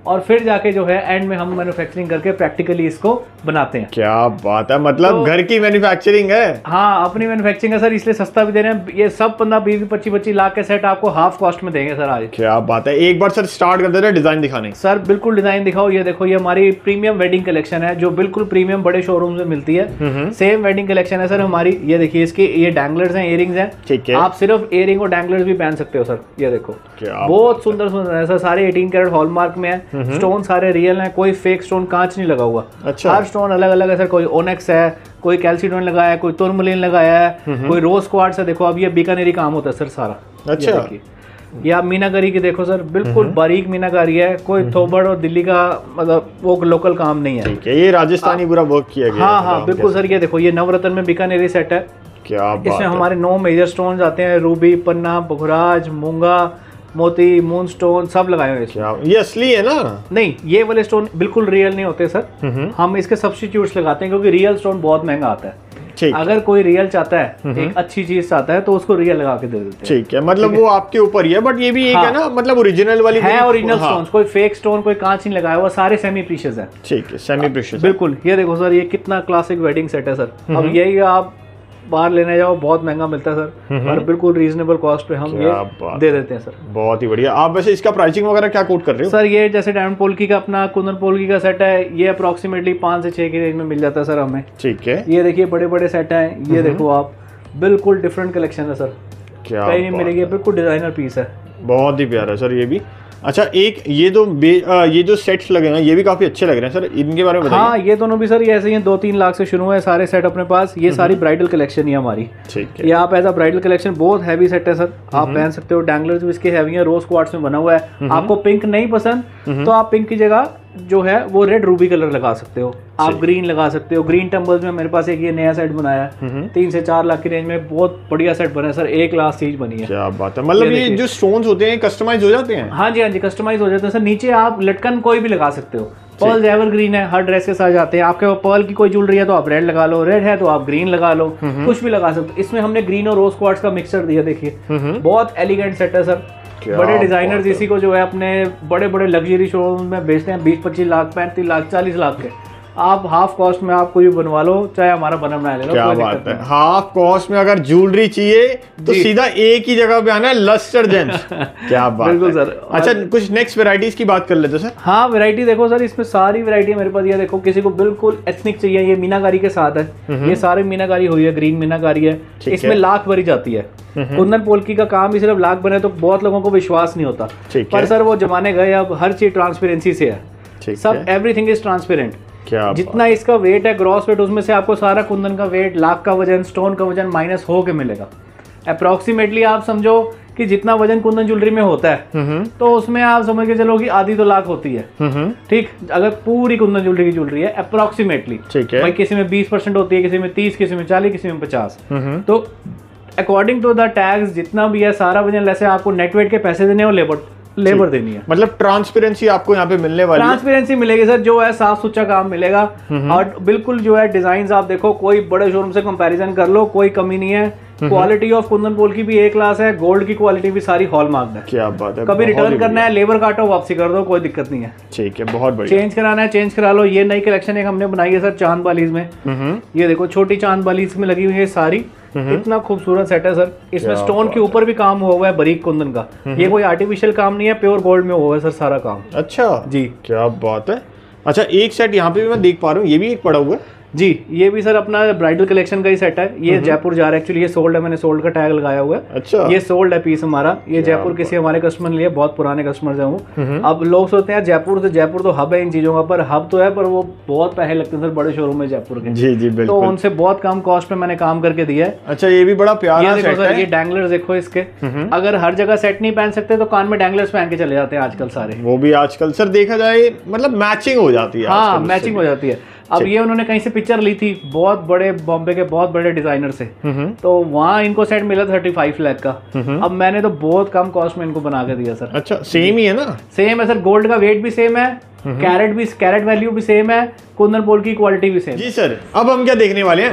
और फिर जाके जो है एंड में हम मैन्युफैक्चरिंग करके प्रैक्टिकली इसको बनाते हैं। क्या बात है, मतलब तो, घर की मैन्युफैक्चरिंग है। हाँ, अपनी मैन्युफैक्चरिंग है सर, इसलिए सस्ता भी दे रहे हैं। ये सब पंद्रह बीस पच्चीस पच्चीस लाख के सेट आपको हाफ कॉस्ट में देंगे सर आज। क्या बात है, एक बार सर स्टार्ट कर देते हैं डिजाइन दिखाने। सर बिल्कुल डिजाइन दिखाओ। ये देखो, ये हमारी प्रीमियम वेडिंग कलेक्शन है जो बिल्कुल प्रीमियम बड़े शोरूम में मिलती है। सेम वेडिंग कलेक्शन है सर हमारी। ये देखिए, इसके ये डैंगलर्स हैं, इयरिंग्स हैं। ठीक है, आप सिर्फ इयरिंग और डैंगलर्स भी पहन सकते हो सर। ये देखो, बहुत सुंदर सुंदर है सर, सारे अठारह कैरेट हॉलमार्क में है। स्टोन सारे रियल हैं, कोई फेक स्टोन कांच नहीं लगा हुआ। अच्छा। हर स्टोन अलग अलग है सर, कोई ओनेक्स है, कोई कैल्सीडोन लगाया है, कोई टूरमलिन लगाया है, कोई रोज क्वार्ट्ज है। देखो अब ये बीकानेरी काम होता है सर सारा। अच्छा, ये आप मीनाकारी की देखो सर, बिल्कुल बारीक मीनाकारी है, कोई थोबड़ और दिल्ली का मतलब वो लोकल काम नहीं है। ठीक है, ये राजस्थानी पूरा वर्क किया गया। हाँ हाँ बिल्कुल सर। ये देखो, ये नवरत्न में बीकानेरी सेट है। क्या बात इसमें हमारे नौ मेजर स्टोन आते हैं, रूबी, पन्ना, बघुराज, मूंगा, मोती, मून स्टोन सब लगाए हुए हैं। ये असली है ना? नहीं, ये वाले स्टोन बिल्कुल रियल नहीं होते सर। हम इसके सब्स्टिट्यूट्स लगाते हैं क्योंकि रियल स्टोन बहुत महंगा आता है। अगर कोई रियल चाहता है, एक अच्छी चीज चाहता है, तो उसको रियल लगा के दे देते हैं। ठीक है, मतलब वो आपके ऊपर ही है, बट ये भी एक हाँ, है ना, मतलब ओरिजिनल वाली है, ओरिजिनल स्टोन्स, कोई फेक स्टोन, कोई कांच नहीं लगाया हुआ, सारे सेमी प्रीशियस है। ठीक है, सेमी प्रीशियस बिल्कुल। ये देखो सर, ये कितना क्लासिक वेडिंग सेट है सर। अब यही आप बाहर लेने जाओ बहुत महंगा मिलता है सर, और बिल्कुल रीजनेबल कॉस्ट पे हम ये दे देते हैं सर। बहुत ही बढ़िया। आप वैसे इसका प्राइसिंग वगैरह क्या कोट कर रहे हो सर? ये जैसे डायमंड पोल्की का अपना कुंदन पोल्की का सेट है, ये अप्रोक्सीमेटली पाँच से छह की रेंज में मिल जाता है सर हमें। ठीक है। ये देखिए बड़े बड़े सेट हैं, ये देखो आप, बिल्कुल डिफरेंट कलेक्शन है सर, क्या कहीं नहीं मिलेगी, बिल्कुल डिजाइनर पीस है, बहुत ही प्यारा सर ये भी। अच्छा, एक ये दो ये जो सेट्स लगे हैं ये भी काफी अच्छे लग रहे हैं सर, इनके बारे में बताइए। हाँ, ये दोनों भी सर ये ऐसे ही दो तीन लाख से शुरू है सारे सेट अपने पास। ये सारी ब्राइडल कलेक्शन ही हमारी। ठीक है। ये आप एज अ ब्राइडल कलेक्शन, बहुत हैवी सेट है सर, आप पहन सकते हो। डैंगलर्स भी इसके हैवी है, रोज क्वार्ट्ज में बना हुआ है। आपको पिंक नहीं पसंद तो आप पिंक की जगह जो है वो रेड रूबी कलर लगा सकते हो, आप ग्रीन लगा सकते हो। ग्रीन टेम्पल्स में मेरे पास एक ये नया सेट बनाया है, तीन से चार लाख की रेंज में, बहुत बढ़िया सेट बना है सर, एक लाख चीज बनी है। क्या बात है, मतलब ये जो स्टोन्स होते हैं कस्टमाइज हो जाते हैं? हाँ जी, हाँ जी, कस्टमाइज हो जाते हैं सर। नीचे आप लटकन कोई भी लगा सकते हो, पर्ल एवर ग्रीन है, हर ड्रेस के साथ जाते हैं। आपके पर्ल की कोई ज्वेलरी है तो आप रेड लगा लो, रेड है तो आप ग्रीन लगा लो, कुछ भी लगा सकते हो। इसमें हमने ग्रीन और रोज क्वार्ट्ज का मिक्सचर दिया, देखिए बहुत एलिगेंट सेट है सर। बड़े डिजाइनर्स इसी को जो है अपने बड़े बड़े लग्जरी शोरूम में बेचते हैं, बीस पच्चीस लाख, पैंतीस लाख, चालीस लाख के। आप हाफ कॉस्ट में आप कोई भी बनवा लो, चाहे हमारा बना बनाया ले लो। क्या बात है, हाफ कॉस्ट में अगर ज्वेलरी चाहिए तो सीधा एक ही जगह पे आना है, लस्टर जेम्स। क्या बात है। बिल्कुल सर। अच्छा, कुछ नेक्स्ट वेराइटीज की बात कर लेते सर। हाँ, वैरायटी देखो सर, इसमें सारी वैरायटी मेरे पास। ये देखो, किसी को बिल्कुल एथनिक चाहिए, ये मीनाकारी के साथ है, ये सारी मीनाकारी हुई है, ग्रीन मीनाकारी है, इसमें लाख भरी जाती है। कुंदन पोल्की का काम भी सिर्फ लाख बने तो बहुत लोगों को विश्वास नहीं होता, पर सर वो जमाने गए, अब हर चीज ट्रांसपेरेंसी से है, सब एवरीथिंग इज ट्रांसपेरेंट। क्या जितना इसका वेट है, ग्रॉस वेट, उसमें से आपको सारा कुंदन का वेट, लाख का वजन, स्टोन का वजन माइनस हो के मिलेगा। अप्रोक्सीमेटली आप समझो कि जितना वजन कुंदन ज्वेलरी में होता है तो उसमें आप समझ के चलो कि आधी तो लाख होती है। ठीक, अगर पूरी कुंदन ज्वेलरी की ज्वेलरी है अप्रोक्सीमेटली, ठीक है भाई, किसी में बीस परसेंट होती है, किसी में तीस, किसी में चालीस, किसी में पचास। तो अकॉर्डिंग टू द टैग्स जितना भी है सारा वजन, जैसे आपको नेट वेट के पैसे देने और लेबर लेबर देनी है। मतलब ट्रांसपेरेंसी आपको यहाँ पे मिलने वाली है। ट्रांसपेरेंसी मिलेगी सर, जो है साफ सुथरा काम मिलेगा, और बिल्कुल जो है डिजाइन आप देखो, कोई बड़े शोरूम से कंपैरिजन कर लो, कोई कमी नहीं है। क्वालिटी ऑफ कुंदन पोल की भी एक क्लास है, गोल्ड की क्वालिटी भी सारी हॉलमार्क है। क्या बात है। कभी रिटर्न करना है, लेबर काटो, वापसी कर दो, कोई दिक्कत नहीं है। ठीक है, बहुत बढ़िया। चेंज कराना है, चेंज करा लो। ये नई कलेक्शन एक हमने बनाई है सर, चांद बालीज में। ये देखो, छोटी चांद बालीज में लगी हुई है सारी, इतना खूबसूरत सेट है सर। इसमें स्टोन के ऊपर भी काम हुआ है बारीक कुंदन का, ये कोई आर्टिफिशियल काम नहीं है, प्योर गोल्ड में हुआ है सर सारा काम। अच्छा जी, क्या बात है। अच्छा, एक सेट यहाँ पे भी मैं देख पा रहा हूँ, ये भी एक पड़ा हुआ है जी। ये भी सर अपना ब्राइडल कलेक्शन का ही सेट है, ये जयपुर जा रहा है। एक्चुअली ये सोल्ड है, मैंने सोल्ड का टैग लगाया हुआ है। अच्छा, ये सोल्ड है पीस हमारा। ये जयपुर किसी हमारे कस्टमर ने लिया, बहुत पुराने कस्टमर है वो। अब लोग सोचते हैं जयपुर तो जयपुर तो हब है इन चीजों का, पर हब तो है, पर वो बहुत पैसे लगते हैं सर बड़े शोरूम में जयपुर के। जी जी बिल्कुल। तो उनसे बहुत कम कॉस्ट में मैंने काम करके दिया है। अच्छा, ये भी बड़ा प्यारा सेट है। ये डैंगलर्स देखो इसके, अगर हर जगह सेट नहीं पहन सकते तो कान में डैंगलर्स पहन के चले जाते हैं आजकल सारे। वो भी आजकल सर देखा जाए मतलब मैचिंग हो जाती है। हाँ, मैचिंग हो जाती है। अब ये उन्होंने कहीं से पिक्चर ली थी, बहुत बड़े बॉम्बे के बहुत बड़े डिजाइनर से, तो वहाँ इनको सेट मिला थर्टी फाइव लाख का। अब मैंने तो बहुत कम कॉस्ट में इनको बना के दिया सर। अच्छा, सेम ही है ना? सेम है सर, गोल्ड का वेट भी सेम है, कैरेट भी कैरेट वैल्यू भी सेम है, कुंदन पोल की क्वालिटी भी सेम। जी सर, अब हम क्या देखने वाले हैं?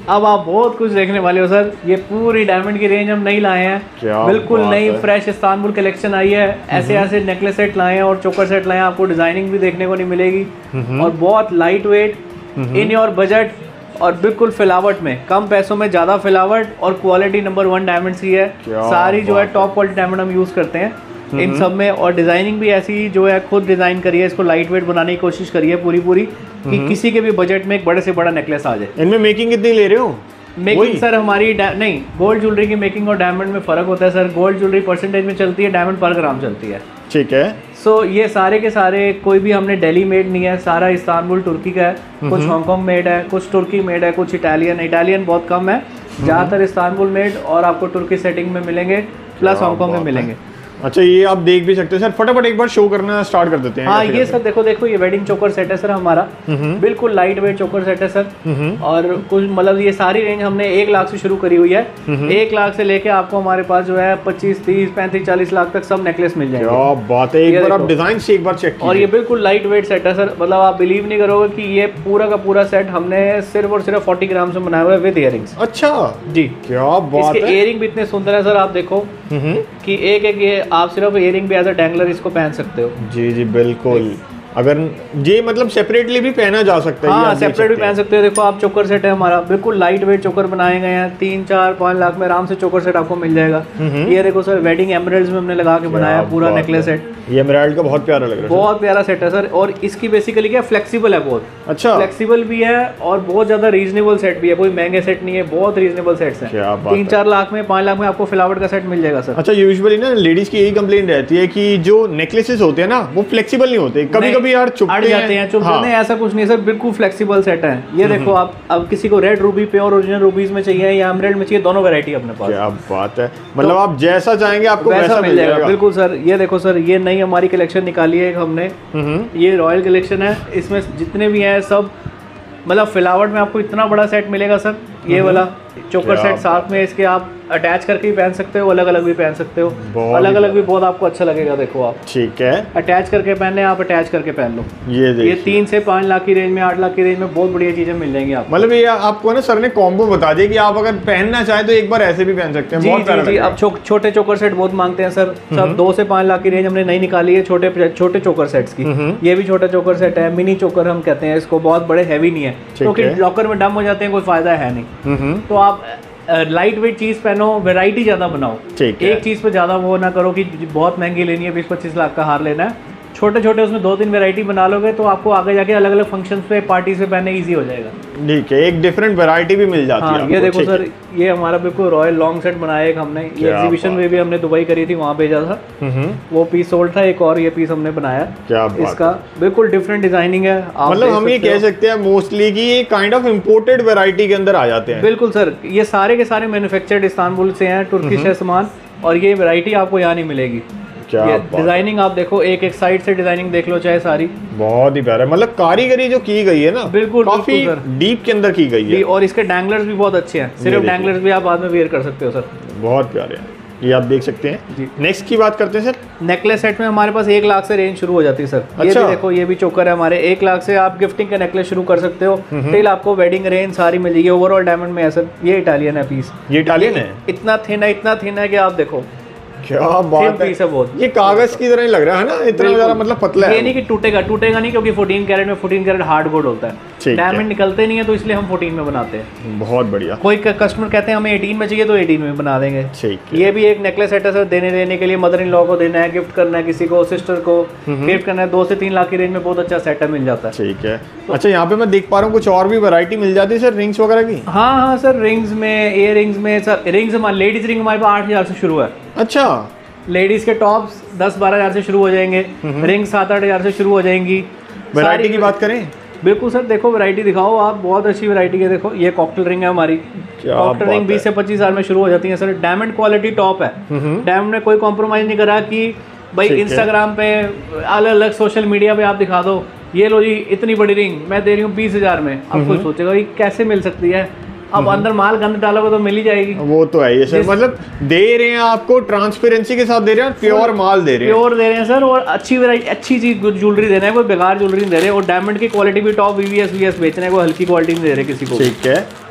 अब आप बहुत कुछ देखने वाले हो सर। ये पूरी डायमंड की रेंज हम नहीं लाए हैं, बिल्कुल नई फ्रेश इस्तांबुल कलेक्शन आई है। ऐसे ऐसे नेकलेस सेट लाए हैं और चोकर सेट लाए हैं, आपको डिजाइनिंग भी देखने को नहीं मिलेगी और बहुत light weight, in your budget और बिल्कुल फिलावट में, कम पैसों में ज़्यादा फिलावट और क्वालिटी नंबर वन डायमंड्स की है। सारी जो है टॉप क्वालिटी डायमंड हम यूज़ करते हैं इन सब में, और डिज़ाइनिंग भी ऐसी जो है खुद डिज़ाइन करी है, इसको लाइट वेट बनाने की कोशिश करी है पूरी पूरी कि किसी के भी बजट में एक बड़े से बड़ा नेकलेस आ जाए। इनमें मेकिंग कितनी ले रहे हो? मेकिंग सर हमारी नहीं, गोल्ड ज्वेलरी की मेकिंग और डायमंड में फ़र्क होता है सर। गोल्ड ज्वेलरी परसेंटेज में चलती है, डायमंड पर ग्राम चलती है। ठीक है। सो so, ये सारे के सारे कोई भी हमने दिल्ली मेड नहीं है, सारा इस्तांबुल तुर्की का है। कुछ हांगकांग मेड है, कुछ तुर्की मेड है, कुछ इटालियन। इटालियन बहुत कम है, ज़्यादातर इस्तांबुल मेड और आपको तुर्की सेटिंग में मिलेंगे, प्लस हांगकांग में मिलेंगे। अच्छा, ये आप देख भी सकते हैं सर। फटाफट एक बार शो करना स्टार्ट कर देते हैं। हाँ, ये सर देखो देखो ये वेडिंग चोकर सेट है सर हमारा, बिल्कुल लाइट वेट चोकर सेट है सर। और कुछ मतलब ये सारी रेंज हमने एक लाख से शुरू करी हुई है। एक लाख से लेके आपको हमारे पास जो है पच्चीस तीस पैंतीस चालीस लाख तक सब नेकलेस मिल जाएंगे। क्या बात है, एक बार आप डिजाइन से एक बार चेक कीजिए। और ये बिल्कुल लाइट वेट सेट है सर, मतलब आप बिलीव नहीं करोगे कि ये पूरा का पूरा सेट हमने सिर्फ और सिर्फ फोर्टी ग्राम से बनाया हुआ है विद इयरिंग्स। अच्छा जी, क्या बात है। इसके इयरिंग भी इतने सुंदर है सर, आप देखो कि एक एक ये आप सिर्फ इयरिंग भी एज अ डैंगलर इसको पहन सकते हो। जी जी बिल्कुल। अगर ये मतलब सेपरेटली भी पहना जा सकता है। हाँ, सेपरेट भी पहन सकते हो। देखो आप चोकर सेट है हमारा, बिल्कुल लाइट वेट चोकर बनाए गए हैं। तीन चार पाँच लाख में आराम से चोकर सेट आपको मिल जाएगा। ये देखो सर, वेडिंग एमराल्ड्स में हमने लगा के बनाया पूरा नेकलेस सेट। ये एमराल्ड का बहुत प्यारा लग रहा है, बहुत प्यारा सेट है सर। और इसकी बेसिकली क्या फ्लेक्सिबल है बहुत। अच्छा, फ्लेक्सिबल भी है और बहुत ज्यादा रीजनेबल सेट भी है, कोई महंगे सेट नहीं है, बहुत रीजनेबल सेट्स हैं। तीन चार लाख में पाँच लाख में आपको फिलावट का सेट मिल जाएगा सर। अच्छा, यूजुअली ना लेडीज की यही कंप्लेंट रहती है कि जो नेकलेसेस होते हैं ना वो फ्लेक्सिबल नहीं होते, कभी कभी यार चुभते हैं। चुभते हाँ। नहीं, ऐसा कुछ नहीं सर, बिल्कुल फ्लेक्सिबल सेट है। ये देखो आप, अब किसी को red ruby pure original rubies में चाहिए या एमराल्ड में चाहिए, दोनों वैरायटी अपने पास। क्या बात है, मतलब तो आप जैसा चाहेंगे आपको वैसा, वैसा मिल जाएगा, जाएगा। बिल्कुल सर। ये देखो सर, ये नई हमारी कलेक्शन निकाली है हमने, ये रॉयल कलेक्शन है। इसमें जितने भी हैं सब मतलब फिलावट में आपको इतना बड़ा सेट मिलेगा सर। ये वाला चोकर सेट साथ में इसके आप अटैच करके भी पहन सकते हो, अलग अलग भी पहन सकते हो। अलग अलग भी बहुत आपको अच्छा लगेगा। देखो आप, ठीक है, अटैच करके पहनने आप अटैच करके पहन लो। ये ये तीन से पाँच लाख की रेंज में, आठ लाख की रेंज में बहुत बढ़िया चीजें मिल जाएंगी आपको। मतलब ये आपको ना सर ने कॉम्बो बता दिया कि आप अगर पहनना चाहें तो एक बार ऐसे भी पहन सकते हैं। जी जी जी। अब छोटे चोकर सेट बहुत मांगते हैं सर, सब दो से पाँच लाख की रेंज हमने नई निकाली है छोटे छोटे चोकर सेट्स की। ये भी छोटा चोकर सेट है, मिनी चोकर हम कहते हैं इसको। बहुत बड़े हैवी नहीं है क्योंकि लॉकर में डम हो जाते हैं, कोई फायदा है नहीं। तो आप लाइट वेट चीज पहनो, वैरायटी ज्यादा बनाओ। एक चीज पे ज्यादा वो ना करो कि बहुत महंगी लेनी है, बीस पच्चीस लाख का हार लेना है। छोटे छोटे उसमें दो तीन वैरायटी बना लोगे तो आपको आगे जाके अलग अलग फंक्शंस पे, पार्टी से पहनने इजी हो जाएगा। ठीक है, एक डिफरेंट वैरायटी भी मिल जाती हाँ, है। ये देखो सर, ये हमारा बिल्कुल रॉयल लॉन्ग सेट बनाया एक हमने, ये एग्जीबिशन में भी हमने दुबई करी थी, वहाँ भेजा था। वो पीस सोल्ड था, एक और ये पीस हमने बनाया। क्या इसका बिल्कुल डिफरेंट डिजाइनिंग है। मतलब हम ये कह सकते हैं मोस्टली कि ये काइंड ऑफ इम्पोर्टेड वैरायटी के अंदर आ जाते हैं। बिल्कुल सर, ये सारे के सारे मैन्युफैक्चर्ड इस्तांबुल से हैं, तुर्किश है सामान, और ये वैरायटी आपको यहाँ नहीं मिलेगी। क्या डिजाइनिंग आप देखो, एक एक साइड से डिजाइनिंग देख लो चाहे सारी, बहुत ही प्यारा। मतलब कारीगरी जो की गई है ना, बिल्कुल काफी डीप के अंदर की गई है। और इसके डैंगलर्स भी बहुत अच्छे हैं, सिर्फ डैंगलर्स भी आप बाद में वेयर कर सकते हो सर। बहुत प्यारे हैं, ये आप देख सकते हैं। नेक्स्ट की बात करते हैं सर। नेकलेस सेट में हमारे पास एक लाख से रेंज शुरू हो जाती है सर। अच्छा। ये भी देखो, ये भी चोकर है हमारे, एक लाख से आप गिफ्टिंग के नेकलेस शुरू कर सकते हो। टिल आपको वेडिंग रेंज सारी मिल जाएगी। ओवरऑल डायमंड में है सर। ये इटालियन है पीस। ये इटालियन है, इतना थिन है, इतना थिन है कि आप देखो क्या बात है। बहुत ये कागज की तरह लग रहा है ना, इतना ज्यादा मतलब पतला है। ये नहीं कि टूटेगा, टूटेगा नहीं क्योंकि चौदह कैरेट में चौदह कैरेट हार्ड गोल्ड होता है, डायमंड निकलते नहीं है, तो इसलिए हम चौदह में बनाते हैं। बहुत बढ़िया। कोई कस्टमर कहते हैं हमें अठारह में चाहिए तो अठारह में बना देंगे। ठीक है। ये भी एक नेकलेस सेट है सर, देने लेने के लिए, मदर इन लॉ को देना है, गिफ्ट करना है, किसी को सिस्टर को गिफ्ट करना है, दो से तीन लाख की रेंज में बहुत अच्छा सेट मिल जाता है। ठीक है। अच्छा, यहाँ पे मैं देख पा रहा हूँ कुछ और भी वैरायटी मिल जाती है सर, रिंग्स वगैरह की। हाँ हाँ सर, रिंग्स में, इयर रिंग्स में सर, रिंग्स हमारे लेडीज रिंग हमारे पास आठ हजार से शुरू है। अच्छा, लेडीज के टॉप्स दस बारह हजार से शुरू हो जाएंगे, रिंग सात आठ हजार से शुरू हो जाएंगी। वैरायटी की बात करें, बिल्कुल सर, देखो वैरायटी दिखाओ आप, बहुत अच्छी वैरायटी है। देखो ये कॉकटेल रिंग है हमारी, कॉकटेल रिंग बीस से पच्चीस हजार में शुरू हो जाती है सर। डायमंड क्वालिटी टॉप है, डायमंड में कोई कॉम्प्रोमाइज नहीं करा कि भाई इंस्टाग्राम पे अलग अलग सोशल मीडिया पे आप दिखा दो ये लो जी इतनी बड़ी रिंग मैं दे रही हूँ बीस हजार में। अब कोई सोचेगा ये कैसे मिल सकती है, अब अंदर माल गंद डालोगे तो मिल ही जाएगी। वो तो है ये सर, मतलब दे रहे हैं आपको ट्रांसपेरेंसी के साथ दे रहे हैं, प्योर माल दे रहे हैं, प्योर दे रहे हैं सर, और अच्छी वैरायटी, अच्छी चीज ज्वेलरी दे रहे हैं, कोई बेकार ज्वेलरी नहीं दे रहे। और डायमंड की क्वालिटी भी टॉप वीवीएस वीएस बेच रहे हैं, कोई हल्की क्वालिटी नहीं दे रहे किसी को। ठीक है।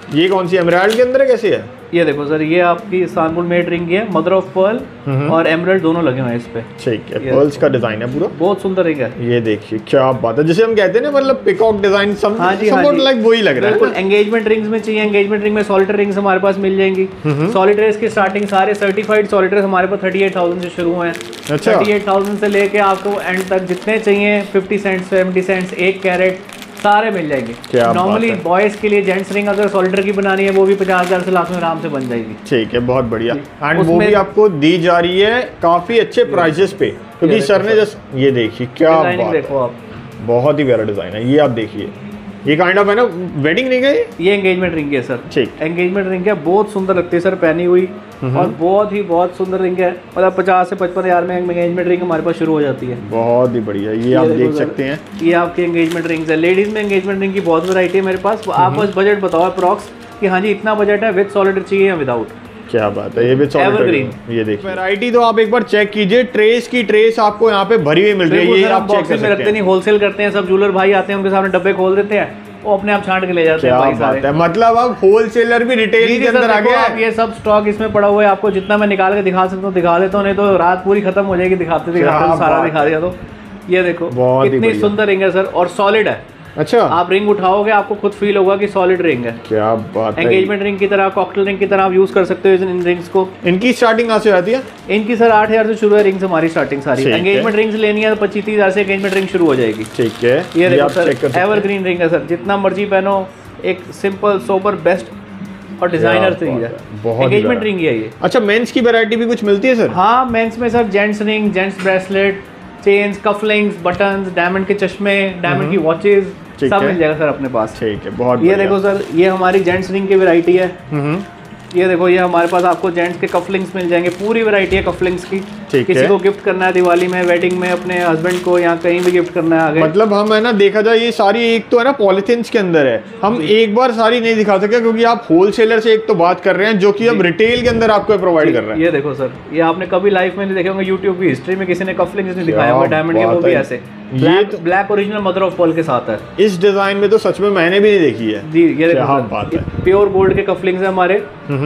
ये कौन सी एमराल्ड के अंदर है, कैसे है? ये देखो सर, ये आपकी इस्तांबुल मेड रिंग है, मदर ऑफ पर्ल और एमराल्ड दोनों लगे हुए हैं इस पे। ठीक है, पर्ल्स का डिजाइन है पूरा, बहुत सुंदर रिंग है। ये देखिए क्या बात है, जैसे हम कहते हैं ना मतलब पिकॉक डिजाइन, सम हाँ जी, समवॉट लाइक वही लग रहा है। बिल्कुल एंगेजमेंट रिंग्स में चाहिए, एंगेजमेंट रिंग में सॉलिटर रिंग्स हमारे पास मिल जाएंगी। सॉलिटर्स की स्टार्टिंग सारे सर्टिफाइड सॉलिटर्स हमारे पास थर्टी एट थाउजेंड से शुरू हैं। अच्छा, थर्टी एट थाउजेंड से लेके आपको एंड तक जितने चाहिए, फिफ्टी सेंट्स, सेवेंटी सेंट्स, एक कैरेट, सारे मिल जाएंगे। नॉर्मली बॉयज के लिए जेंट्स रिंग अगर सॉलिटर की बनानी है वो भी पचास हजार से लाख में आराम से बन जाएगी। ठीक है, बहुत बढ़िया। एंड वो भी आपको दी जा रही है काफी अच्छे प्राइजेस पे, क्योंकि सर ने जस्ट ये देखिए क्या बात, देखो आप, बहुत ही प्यारा डिजाइन है ये। आप देखिए ये काइंड ऑफ है ना वेडिंग रिंग है, ये एंगेजमेंट रिंग है सर। ठीक, एंगेजमेंट रिंग है, बहुत सुंदर लगती है सर पहनी हुई, और बहुत ही बहुत सुंदर रिंग है। मतलब पचास से पचपन हजार में एंगेजमेंट रिंग हमारे पास शुरू हो जाती है। बहुत ही बढ़िया, ये आप देख सकते हैं, ये आपकी एंगेजमेंट रिंग्स है। लेडीज में एंगेजमेंट रिंग की बहुत वैरायटी है मेरे पास। आप बस बजट बताओ अप्रॉक्स कि हाँ जी इतना बजट है, विद सॉलिडर चाहिए या विदाउट। क्या बात है, ये भी एवरग्रीन। ये देखिए वैरायटी तो आप एक बार चेक कीजिए, ट्रेस की ट्रेस आपको यहाँ पे भरी हुई मिल रही है। ये आप चेक कर सकते हैं, रखते नहीं, होलसेल करते हैं सब। ज्वेलर भाई आते हैं, उनके सामने डब्बे खोल देते हैं, वो अपने आप छांट के ले जाते हैं भाई सारे। मतलब अब होलसेलर भी रिटेल के अंदर आ गया है। ये सब स्टॉक इसमें पड़ा हुआ है, आपको जितना मैं निकाल के दिखा सकता हूँ दिखा देता हूँ, नहीं तो रात पूरी खत्म हो जाएगी दिखाते दिखाते सारा दिखा दिया। तो ये देखो कितनी सुंदर रिंग है सर, और सॉलिड है। अच्छा, आप रिंग उठाओगे आपको खुद फील होगा कि सॉलिड रिंग है। क्या बात है। एंगेजमेंट रिंग की तरह, कॉकटेल रिंग की तरह आप यूज कर सकते हो इन रिंग्स को। इनकी स्टार्टिंग कहाँ से आती है? इनकी सर आठ हजार से शुरू है रिंग्स हमारी स्टार्टिंग सारी। एंगेजमेंट रिंग्स लेनी है तो पच्चीस तीस हजार से एंगेजमेंट रिंग शुरू हो जाएगी। ठीक है, ये देखो सर, एवरग्रीन रिंग है सर, जितना मर्जी पहनो, एक सिंपल सोबर बेस्ट और डिजाइनर रिंग है। एंगेजमेंट रिंग है ये। अच्छा, मेंस की वैरायटी भी कुछ मिलती है सर? हाँ, मेंस में sir gents ring, gents bracelet, chains, cufflinks, buttons, diamond के चश्मे, डायमंड की वॉचेज, सब मिल जाएगा सर अपने पास। ठीक है, बहुत ये देखो सर, ये हमारी जेंट्स रिंग की वैरायटी है। ये देखो, ये हमारे पास आपको जेंट्स के कफलिंग्स मिल जाएंगे, पूरी वैरायटी है कफलिंग्स की। किसी को गिफ्ट करना है दिवाली में, वेडिंग में, अपने हस्बैंड को या कहीं भी गिफ्ट करना है आगे। मतलब हम है ना देखा जाए ये सारी एक तो है ना पॉलिथिन्स के अंदर है, हम एक बार सारी नहीं दिखा सकते क्योंकि आप होलसेलर से एक तो बात कर रहे हैं जो कि अब रिटेल के अंदर आपको प्रोवाइड कर रहा है। ये देखो सर, ये आपने कभी लाइफ में नहीं देखे होंगे, यूट्यूब की हिस्ट्री में किसी ने कफलिंग्स नहीं दिखाया होगा डायमंड के, वो भी ऐसे black black original mother of pearl के साथ है। इस डिजाइन में तो सच में मैंने भी नहीं देखी है जी। ये देखो बात है, प्योर गोल्ड के कफलिंग्स है हमारे।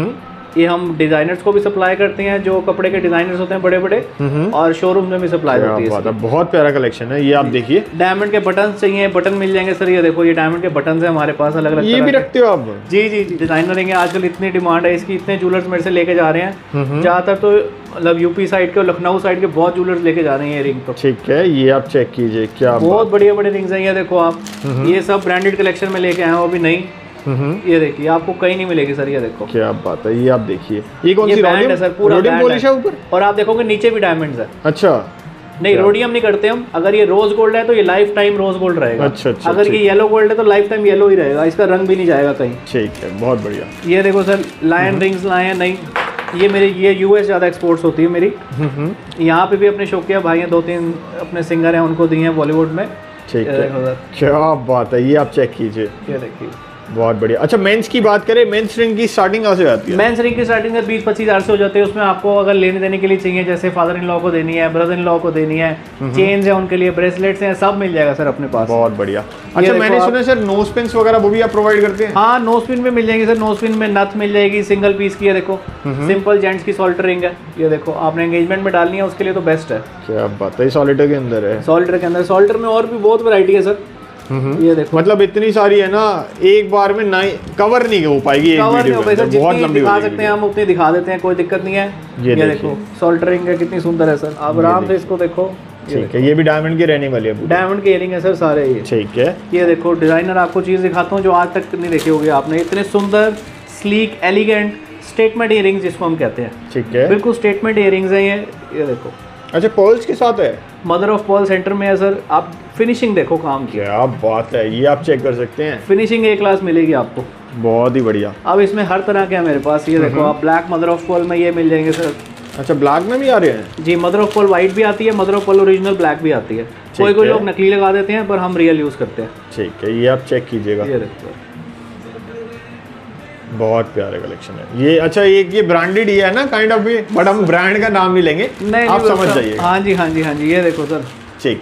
ये हम डिजाइनर्स को भी सप्लाई करते हैं, जो कपड़े के डिजाइनर्स होते हैं बड़े बड़े, और शोरूम में भी सप्लाई होती है। बहुत प्यारा कलेक्शन है ये, आप देखिए। डायमंड के बटन चाहिए, बटन मिल जाएंगे सर। ये देखो, ये डायमंड के बटन है हमारे पास अलग अलग। ये भी रखते हो आप? जी जी जी, डिजाइनर रिंग है, आजकल इतनी डिमांड है इसकी, इतने ज्वेलर्स मेरे से लेके जा रहे हैं। ज्यादातर तो मतलब यूपी साइड के, लखनऊ साइड के बहुत ज्वेलर्स लेके जा रहे हैं ये रिंग। तो ठीक है, ये आप चेक कीजिए, क्या बहुत बढ़िया बड़े रिंग्स हैं। ये देखो आप, ये सब ब्रांडेड कलेक्शन में लेके आए हो अभी नहीं। ये देखिए, आपको कहीं नहीं मिलेगी सर। ये देखो क्या बात है, ये आप देखिए, ये कौन सी रोडियम है सर, पूरा रोडियम पॉलिश है ऊपर, और आप देखोगे नीचे भी डायमंड्स है। अच्छा, नहीं रोडियम नहीं करते हम। अगर ये रोज गोल्ड है तो ये लाइफ टाइम रोज गोल्ड रहेगा। अच्छा, अच्छा, अगर ये येलो गोल्ड है तो लाइफ टाइम येलो ही रहेगा, इसका रंग भी नहीं जाएगा कहीं। ठीक है, बहुत बढ़िया। ये देखो सर, लायन रिंग्स लाए हैं नहीं, ये मेरे ये यूएस ज्यादा एक्सपोर्ट्स होती है मेरी। यहाँ पे भी अपने शौकिया भाई हैं, दो तीन अपने सिंगर हैं, उनको दिए हैं बॉलीवुड में। ठीक है, क्या बात है, ये आप चेक कीजिए, ये देखिए बहुत बढ़िया। अच्छा, मेंस की बात करें, मेंस रिंग की स्टार्टिंग कहाँ से आती है? मेंस रिंग की स्टार्टिंग है बीस पच्चीस हजार से हो जाते हैं। उसमें आपको अगर लेने देने के लिए चाहिए, जैसे फादर इन लॉ को देनी है, ब्रदर इन लॉ को देनी है, चेन्स है उनके लिए, ब्रेसलेट्स हैं, सब मिल जाएगा सर अपने पास। बहुत बढ़िया। अच्छा, मैंने सुना सर नोज पिन्स वगैरह वो भी आप प्रोवाइड करते हैं? हाँ, नोज पिन में मिल जाएंगे सर। नोज पिन में नथ मिल जाएगी सिंगल पीस की। है देखो, सिंपल जेंट्स की सॉल्टर रिंग है। ये देखो, आपने एंगेजमेंट में डालनी है उसके लिए तो बेस्ट है। क्या बात है, सॉल्टर के अंदर है? सॉल्टर के अंदर, सॉल्टर में और भी बहुत वैरायटी है सर। ये देखो, मतलब इतनी सारी है ना, एक बार में नहीं कवर नहीं हो पाएगी, कवर नहीं हो पाएगी, बहुत लंबी दिखा सकते हैं हम उतनी दिखा देते हैं, कोई दिक्कत नहीं है। ये, ये देखो, सॉल्टरिंग है, कितनी सुंदर है सर। आप आराम से इसको देखो। ठीक है, ये भी डायमंड की रहने वाली है, डायमंड के इयरिंग है सर सारे ये। ठीक है, ये देखो डिजाइनर, आपको चीज दिखाता हूँ जो आज तक नहीं देखी होगी आपने। इतने सुंदर, स्लीक, एलिगेंट स्टेटमेंट इयरिंग्स जिसको हम कहते हैं। ठीक है, बिल्कुल स्टेटमेंट इयरिंग्स हैं ये। ये देखो, अच्छा, पर्ल्स के साथ है, मदर ऑफ पर्ल सेंटर में है सर। आप फिनिशिंग देखो काम की, क्या बात है, ये आप चेक कर सकते हैं, फिनिशिंग ए क्लास मिलेगी आपको, बहुत ही बढ़िया। अब इसमें हर तरह के है मेरे पास। ये देखो, आप ब्लैक मदर ऑफ पर्ल में ये मिल जाएंगे सर। अच्छा, ब्लैक में भी आ रहे हैं? जी, मदर ऑफ पर्ल वाइट भी आती है, mother of pearl original black भी आती है। कोई कोई लोग नकली लगा देते हैं, पर हम रियल यूज करते हैं। ठीक है, ये आप चेक कीजिएगा, ये देखो, बहुत प्यारे कलेक्शन है ये। अच्छा, एक ये ब्रांडेड ही है ना काइंड ऑफ भी, बट हम ब्रांड का नाम भी लेंगे, नहीं, आप समझ जाइए। हाँ जी हाँ जी हाँ जी, ये देखो सर। ठीक है,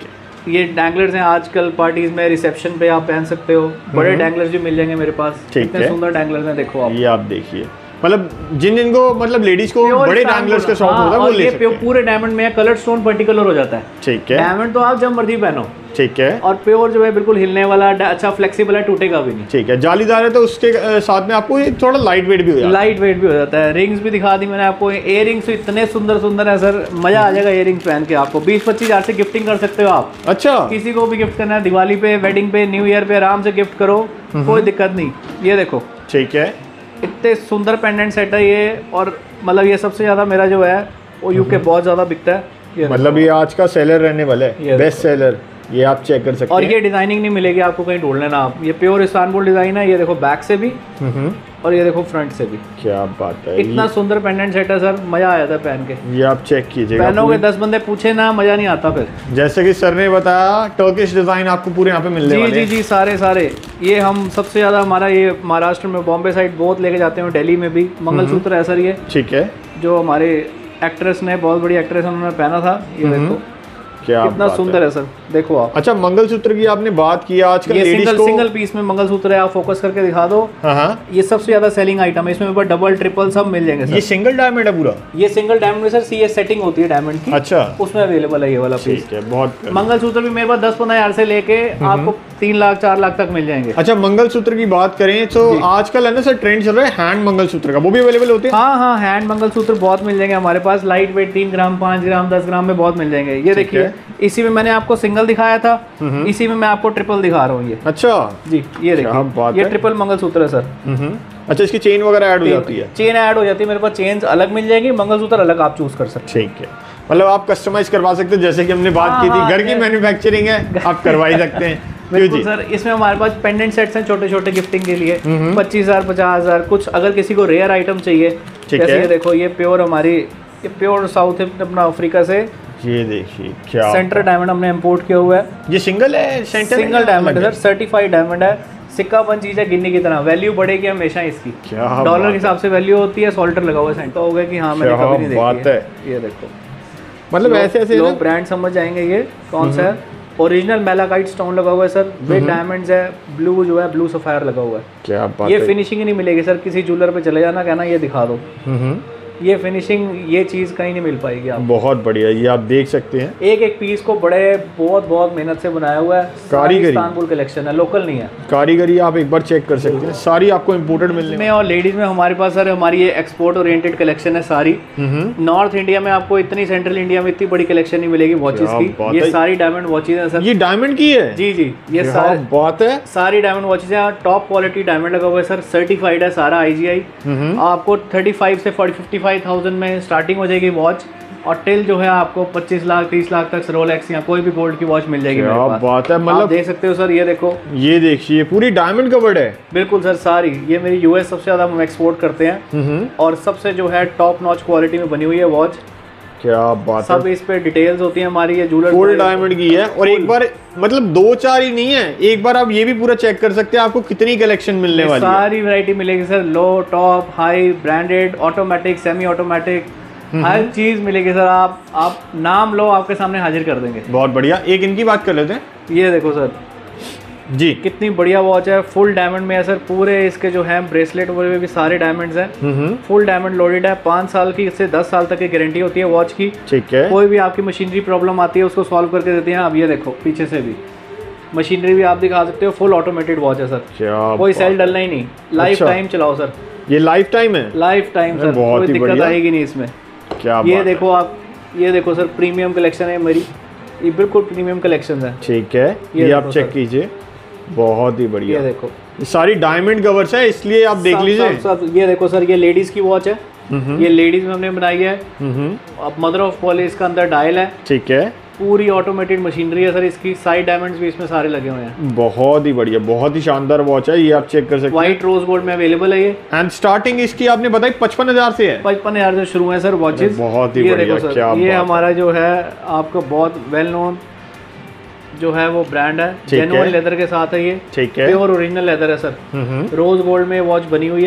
ये डैंगलर्स हैं आजकल पार्टीज में, रिसेप्शन पे आप पहन सकते हो। बड़े डैंगलर्स भी मिल जाएंगे मेरे पास, कितने सुंदर डैंगलर्स हैं, देखो आप। ये आप देखिए, मतलब जिन जिनको मतलब लेडीज को बड़े डायमंड्स का शौक होता है वो ले सकते हैं। पूरे डायमंड में कलर स्टोन पर्टिकुलर हो जाता है। ठीक है, डायमंड तो आप जब मर्जी पहनो। ठीक है, और प्योर जो है बिल्कुल हिलने वाला, अच्छा फ्लेक्सिबल है, टूटेगा भी नहीं। ठीक है, जालीदार है तो उसके साथ में आपको ये थोड़ा लाइट वेट भी हो जाता है। लाइट वेट भी हो जाता है। रिंग्स भी दिखा दी मैंने आपको, इयर रिंग्स तो इतने सुंदर सुंदर है सर, मजा आ जाएगा इयर रिंग्स पहन के। आपको बीस पच्चीस हजार से गिफ्टिंग कर सकते हो आप। अच्छा, किसी को भी गिफ्ट करना है, दिवाली पे, वेडिंग पे, न्यू ईयर पे आराम से गिफ्ट करो, कोई दिक्कत नहीं। ये देखो, ठीक है, इतने सुंदर पेंडेंट सेट है ये। और मतलब ये सबसे ज्यादा मेरा जो है वो यूके बहुत ज्यादा बिकता है। ये मतलब ये आज का सेलर रहने वाला है, बेस्ट सेलर। ये आप चेक कर सकते हैं। और ये डिजाइनिंग नहीं मिलेगी आपको कहीं ढूंढ लेना आप, ये प्योर इस्तानबुल डिजाइन है। ये देखो बैक से भी और ये देखो फ्रंट से भी। क्या बात है, इतना सुंदर पेंडेंट सेट है सर, मजा आ जाता है पहन के। ये आप चेक कीजिएगा, पहनोगे दस बंदे पूछे ना, मजा नहीं आता फिर। जैसे कि सर ने बताया टर्किश डिजाइन आपको पूरे यहाँ पे मिलने जी वाले जी जी सारे सारे। ये हम सबसे ज्यादा हमारा ये महाराष्ट्र में, बॉम्बे साइड बहुत लेके जाते हैं, दिल्ली में भी। मंगलसूत्र है सर ये। ठीक है, जो हमारे एक्ट्रेस ने, बहुत बड़ी एक्ट्रेस है, उन्होंने पहना था। ये देखो क्या कितना सुंदर है सर, देखो आप। अच्छा, मंगलसूत्र की आपने बात की, आजकल ये लेडीज सिंगल को सिंगल पीस में मंगलसूत्र है, आप फोकस करके दिखा दो। हाँ, ये सबसे ज्यादा सेलिंग आइटम है, इसमें डबल ट्रिपल सब मिल जाएंगे सर। ये सिंगल डायमंड है पूरा? ये सिंगल डायमंड में सर सी एस सेटिंग होती है डायमंड की। अच्छा, उसमें अवेलेबल है ये वाला पीस। ठीक है, बहुत। मंगलसूत्र भी मेरे पास दस पंद्रह हजार से लेके आपको तीन लाख चार लाख तक मिल जाएंगे। अच्छा, मंगलसूत्र की बात करें तो आजकल है ना सर ट्रेंड चल रहा है हैंड मंगलसूत्र का, वो भी अवेलेबल होते हैं? हाँ हाँ, हैंड मंगलसूत्र बहुत मिल जाएंगे हमारे पास, लाइट वेट, तीन ग्राम पाँच ग्राम दस ग्राम में बहुत मिल जाएंगे। ये देखिए, इसी में मैंने आपको सिंगल दिखाया था, इसी में मैं आपको ट्रिपल दिखा रहा हूँ। ये अच्छा जी, ये देखिए, ये ट्रिपल मंगलसूत्र है सर। अच्छा, इसकी चेन वगैरह ऐड हो जाती है? चेन ऐड हो जाती है, मेरे पास चेन्स अलग मिल जाएगी, मंगलसूत्र अलग आप चूज कर सकते हैं। ठीक है, मतलब आप कस्टमाइज करवा सकते हैं, जैसे कि हमने बात की थी, घर की मैन्युफैक्चरिंग है, आप करवा ही सकते हैं। बिल्कुल सर, इसमें हमारे पास पेंडेंट सेट्स हैं छोटे छोटे गिफ्टिंग के लिए, पच्चीस हजार पचास हजार कुछ। अगर किसी को रेयर आइटम चाहिए, जैसे ये देखो, ये प्योर हमारी, ये प्योर साउथ अपना अफ्रीका से, ये देखिए क्या सेंटर डायमंड हमने इंपोर्ट किया हुआ है। ये सिंगल है, सिंगल डायमंड है सर, सर्टिफाइड डायमंड है। सिक्का बन चीज है, गिनने की तरह, वैल्यू बढ़ेगी हमेशा इसकी। डॉलर के हिसाब से वैल्यू होती है, सॉल्टर लगा हुआ है, तो होगा कि हाँ मैंने कभी नहीं देखी है। ये देखो, मतलब ऐसे ऐसे लोग ब्रांड समझ जाएंगे ये कौन सा है। ओरिजिनल मेलाकाइट स्टोन लगा हुआ है सर, विद डायमंड्स है, ब्लू जो है ब्लू सफायर लगा हुआ है। क्या बात ये है। फिनिशिंग ही नहीं मिलेगी सर, किसी ज्वेलर पे चले जाना, कहना ये दिखा दो, ये फिनिशिंग, ये चीज़ कहीं नहीं मिल पाएगी आप। बहुत बढ़िया, ये आप देख सकते हैं, एक एक पीस को बड़े बहुत बहुत मेहनत से बनाया हुआ है। कारीगरी इस्तानबुल कलेक्शन है, लोकल नहीं है। कारीगरी आप एक बार चेक कर सकते हैं, सारी आपको इम्पोर्टेड मिलने में। और लेडीज में हमारे पास सर हमारी ये एक्सपोर्ट ओरिएंटेड कलेक्शन है सारी। नॉर्थ इंडिया में आपको इतनी, सेंट्रल इंडिया में इतनी बड़ी कलेक्शन नहीं मिलेगी वॉचेस की। ये सारी डायमंड वॉचेज है सर। ये डायमंड की है? जी जी, ये सारी बात है, सारी डायमंड वॉचेज है, टॉप क्वालिटी डायमंड लगा हुआ है सर, सर्टिफाइड है सारा आई जी आई। आपको थर्टी फाइव से फोर्टी फिफ्टी फाइव थाउजेंड में स्टार्टिंग हो जाएगी वॉच, और टिल जो है आपको पच्चीस लाख तीस लाख तक रोलेक्स या कोई भी गोल्ड की वॉच मिल जाएगी। क्या बात है, मतलब देख सकते हो सर, ये देखो, ये देखिए पूरी डायमंड कवर्ड है। बिल्कुल सर, सारी। ये मेरी यूएस सबसे ज्यादा हम एक्सपोर्ट करते हैं, और सबसे जो है टॉप नॉच क्वालिटी में बनी हुई है वॉच। क्या बात सब है। इस पे डिटेल्स होती है हमारी, ये जूलर फुल डायमंड की है। और एक बार मतलब दो चार ही नहीं है, एक बार आप ये भी पूरा चेक कर सकते हैं, आपको कितनी कलेक्शन मिलने वाली है। सारी वैरायटी मिलेगी sir, low, top, high, branded, automatic, semi automatic, हर चीज मिलेगी सर। आप आप नाम लो, आपके सामने हाजिर कर देंगे। बहुत बढ़िया, एक इनकी बात कर लेते हैं। ये देखो सर जी, कितनी बढ़िया वॉच है, फुल डायमंड में है सर। पूरे इसके जो है ब्रेसलेट वो भी सारे डायमंड्स हैं, फुल डायमंड लोडेड है। पाँच साल की से दस साल तक की गारंटी होती है वॉच की। ठीक है, कोई भी आपकी मशीनरी प्रॉब्लम आती है उसको सॉल्व करके देते हैं। अब ये देखो, पीछे से भी मशीनरी भी आप दिखा सकते हो, फुल ऑटोमेटेड वॉच है सर। कोई सेल डलना ही नहीं, लाइफ टाइम चलाओ सर। ये लाइफ टाइम है? लाइफ टाइम सर, कोई दिक्कत आएगी नहीं इसमें। क्या ये देखो आप, ये देखो सर, प्रीमियम कलेक्शन है मेरी, ये बिल्कुल प्रीमियम कलेक्शन है। ठीक है, ये आप चेक कीजिए, बहुत ही बढ़िया। ये देखो, सारी डायमंड कवर्स है, इसलिए आप देख लीजिए। ये देखो सर, ये लेडीज की वॉच है, ये लेडीज में हमने बनाई है। अब मदर ऑफ पॉल इसका अंदर डायल है। ठीक है, पूरी ऑटोमेटेड मशीनरी है सर इसकी, साइड डायमंड्स भी इसमें सारे लगे हुए हैं। बहुत ही बढ़िया, बहुत ही शानदार वॉच है, ये आप चेक कर सकते हैं। व्हाइट रोज गोल्ड में अवेलेबल है ये, एंड स्टार्टिंग इसकी आपने बताई पचपन हजार से है। पचपन हजार से शुरू है सर वॉचेस। बहुत ही बढ़िया, क्या ये हमारा जो है आपका बहुत वेल नोन जो है वो ब्रांड है, जेन्युइन लेदर के साथ है ये। ठीक है, प्योर ओरिजिनल लेदर है सर, रोज गोल्ड में वॉच बनी हुई है।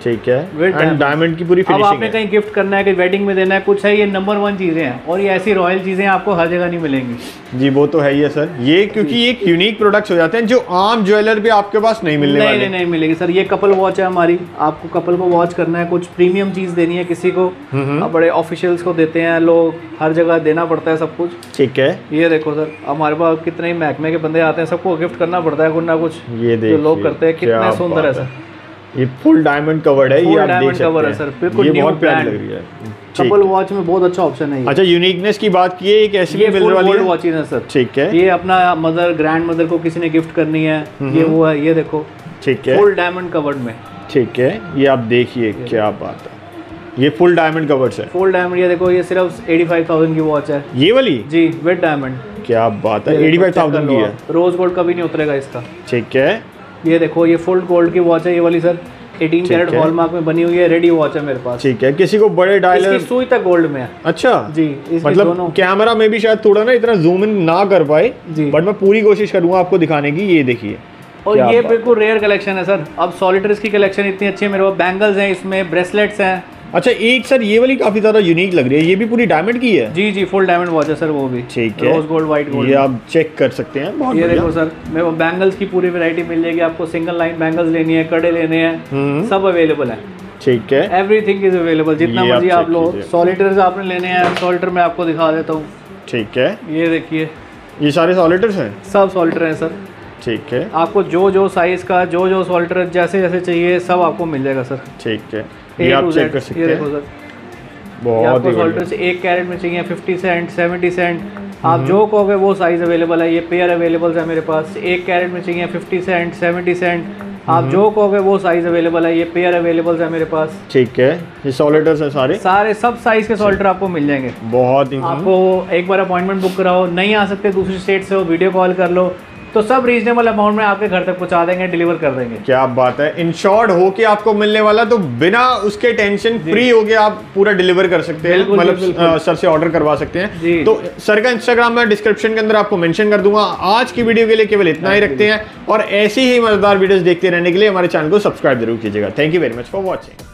ठीक है, एंड डायमंड की पूरी फिनिशिंग है। अब आपने कहीं गिफ्ट करना है, कहीं वेडिंग में देना है, कुछ है, ये नंबर वन चीजें हैं और ये ऐसी रॉयल चीजें आपको हर जगह नहीं मिलेंगी। जी वो तो है ही है सर, ये क्योंकि ये यूनिक प्रोडक्ट्स हो जाते हैं जो आम ज्वेलर पे आपके पास नहीं मिलने नहीं, वाले। नहीं नहीं मिलेगी सर। ये कपल वॉच है हमारी, आपको कपल को वॉच करना है, कुछ प्रीमियम चीज देनी है किसी को, अब बड़े ऑफिशियल्स को देते हैं लोग, हर जगह देना पड़ता है सब कुछ। ठीक है, ये देखो सर, हमारे पास कितने ही महकमे के बंदे आते हैं, सबको गिफ्ट करना पड़ता है कुछ ना कुछ। ये जो लोग करते हैं, कितना सुंदर है सर। ये फुल डायमंड कवर्ड है, ये आप देख सकते कवर है सर, बिल्कुल ये बहुत प्यारी लग रही है। कपल वॉच में बहुत अच्छा ऑप्शन है। अच्छा, यूनिकनेस की बात की है, एक ऐसी ये फुल गोल्ड वॉचेस है सर। ठीक है, ये अपना मदर ग्रैंड मदर को किसी ने गिफ्ट करनी है, ये वो है, ये देखो। ठीक है, फुल डायमंड कवर्ड में। ठीक है, ये आप देखिए क्या बात है, ये फुल डायमंड कवर्ड है। फुल डायमंड, ये देखो, ये सिर्फ पचासी हज़ार की वॉच है ये वाली। जी, विद डायमंड। क्या बात है, पचासी हज़ार की है। रोज गोल्ड कभी नहीं उतरेगा इसका। ठीक है, ये देखो, ये फुल गोल्ड की वॉच है ये वाली सर, अठारह कैरेट हॉलमार्क में बनी हुई है, रेडी वॉच है मेरे पास। ठीक है, किसी को बड़े डायलर, इसकी सुई तक गोल्ड में है। अच्छा जी, मतलब कैमरा में भी शायद थोड़ा ना इतना जूम इन ना कर पाए, बट मैं पूरी कोशिश करूंगा आपको दिखाने की। ये देखिए, और ये बिल्कुल रेयर कलेक्शन है सर। अब सॉलिटर्स की कलेक्शन इतनी अच्छी है मेरे पास, बैंगल्स हैं इसमें, ब्रेसलेट्स हैं। अच्छा, एक सर ये वाली काफी ज्यादा यूनिक लग रही है, ये भी पूरी डायमंड की है। जी जी, फुल डायमंड वॉच है सर वो भी। ठीक है, रोज गोल्ड, व्हाइट गोल्ड, ये आप चेक कर सकते हैं। बहुत ये देखो सर, मेरे को बैंगल्स की पूरी वैरायटी मिल जाएगी आपको। सिंगल लाइन बैंगल्स लेनी है, कड़े लेने हैं, सब अवेलेबल है। ठीक है, एवरीथिंग इज अवेलेबल, जितना मर्जी आप लो। सॉलिटर्स आपने लेने हैं, सॉलिटर मैं आपको दिखा देता हूँ। ठीक है, ये देखिए, ये सारे सॉलिटर्स हैं, सब सॉलिटर हैं सर। ठीक है, आपको जो जो साइज का, जो जो सॉल्टर जैसे जैसे चाहिए, सब आपको मिल जाएगा सर। ठीक है, ये आप चेक कर सकते हैं। ये देखो सर, बहुत ही सॉल्टर से एक कैरेट में चाहिए फिफ्टी सेंट, सेवेंटी सेंट, आप जो कहोगे वो साइज अवेलेबल है। ये पेयर अवेलेबल है मेरे पास। एक कैरेट में चाहिए फिफ्टी सेंट, सेवेंटी सेंट, आप जो कहोगे वो साइज अवेलेबल है। ये पेयर अवेलेबल है मेरे पास। ठीक है, ये सॉलिटर्स हैं सारे सारे सब साइज के सॉल्टर आपको मिल जाएंगे। बहुत ही, आपको एक बार अपॉइंटमेंट बुक कराओ, नहीं आ सकते दूसरी स्टेट से हो, वीडियो कॉल कर लो, तो सब रीजनेबल अमाउंट में आपके घर तक पहुंचा देंगे, डिलीवर कर देंगे। क्या बात है, इन शॉर्ट हो के आपको मिलने वाला, तो बिना उसके टेंशन फ्री हो के आप पूरा डिलीवर कर सकते हैं, मतलब सर से ऑर्डर करवा सकते हैं। तो सर का इंस्टाग्राम में डिस्क्रिप्शन के अंदर आपको मेंशन कर दूंगा। आज की वीडियो के लिए केवल इतना ही रखते हैं, और ऐसी ही मजेदार वीडियोस देखते रहने के लिए हमारे चैनल को सब्सक्राइब जरूर कीजिएगा। Thank you very much for watching.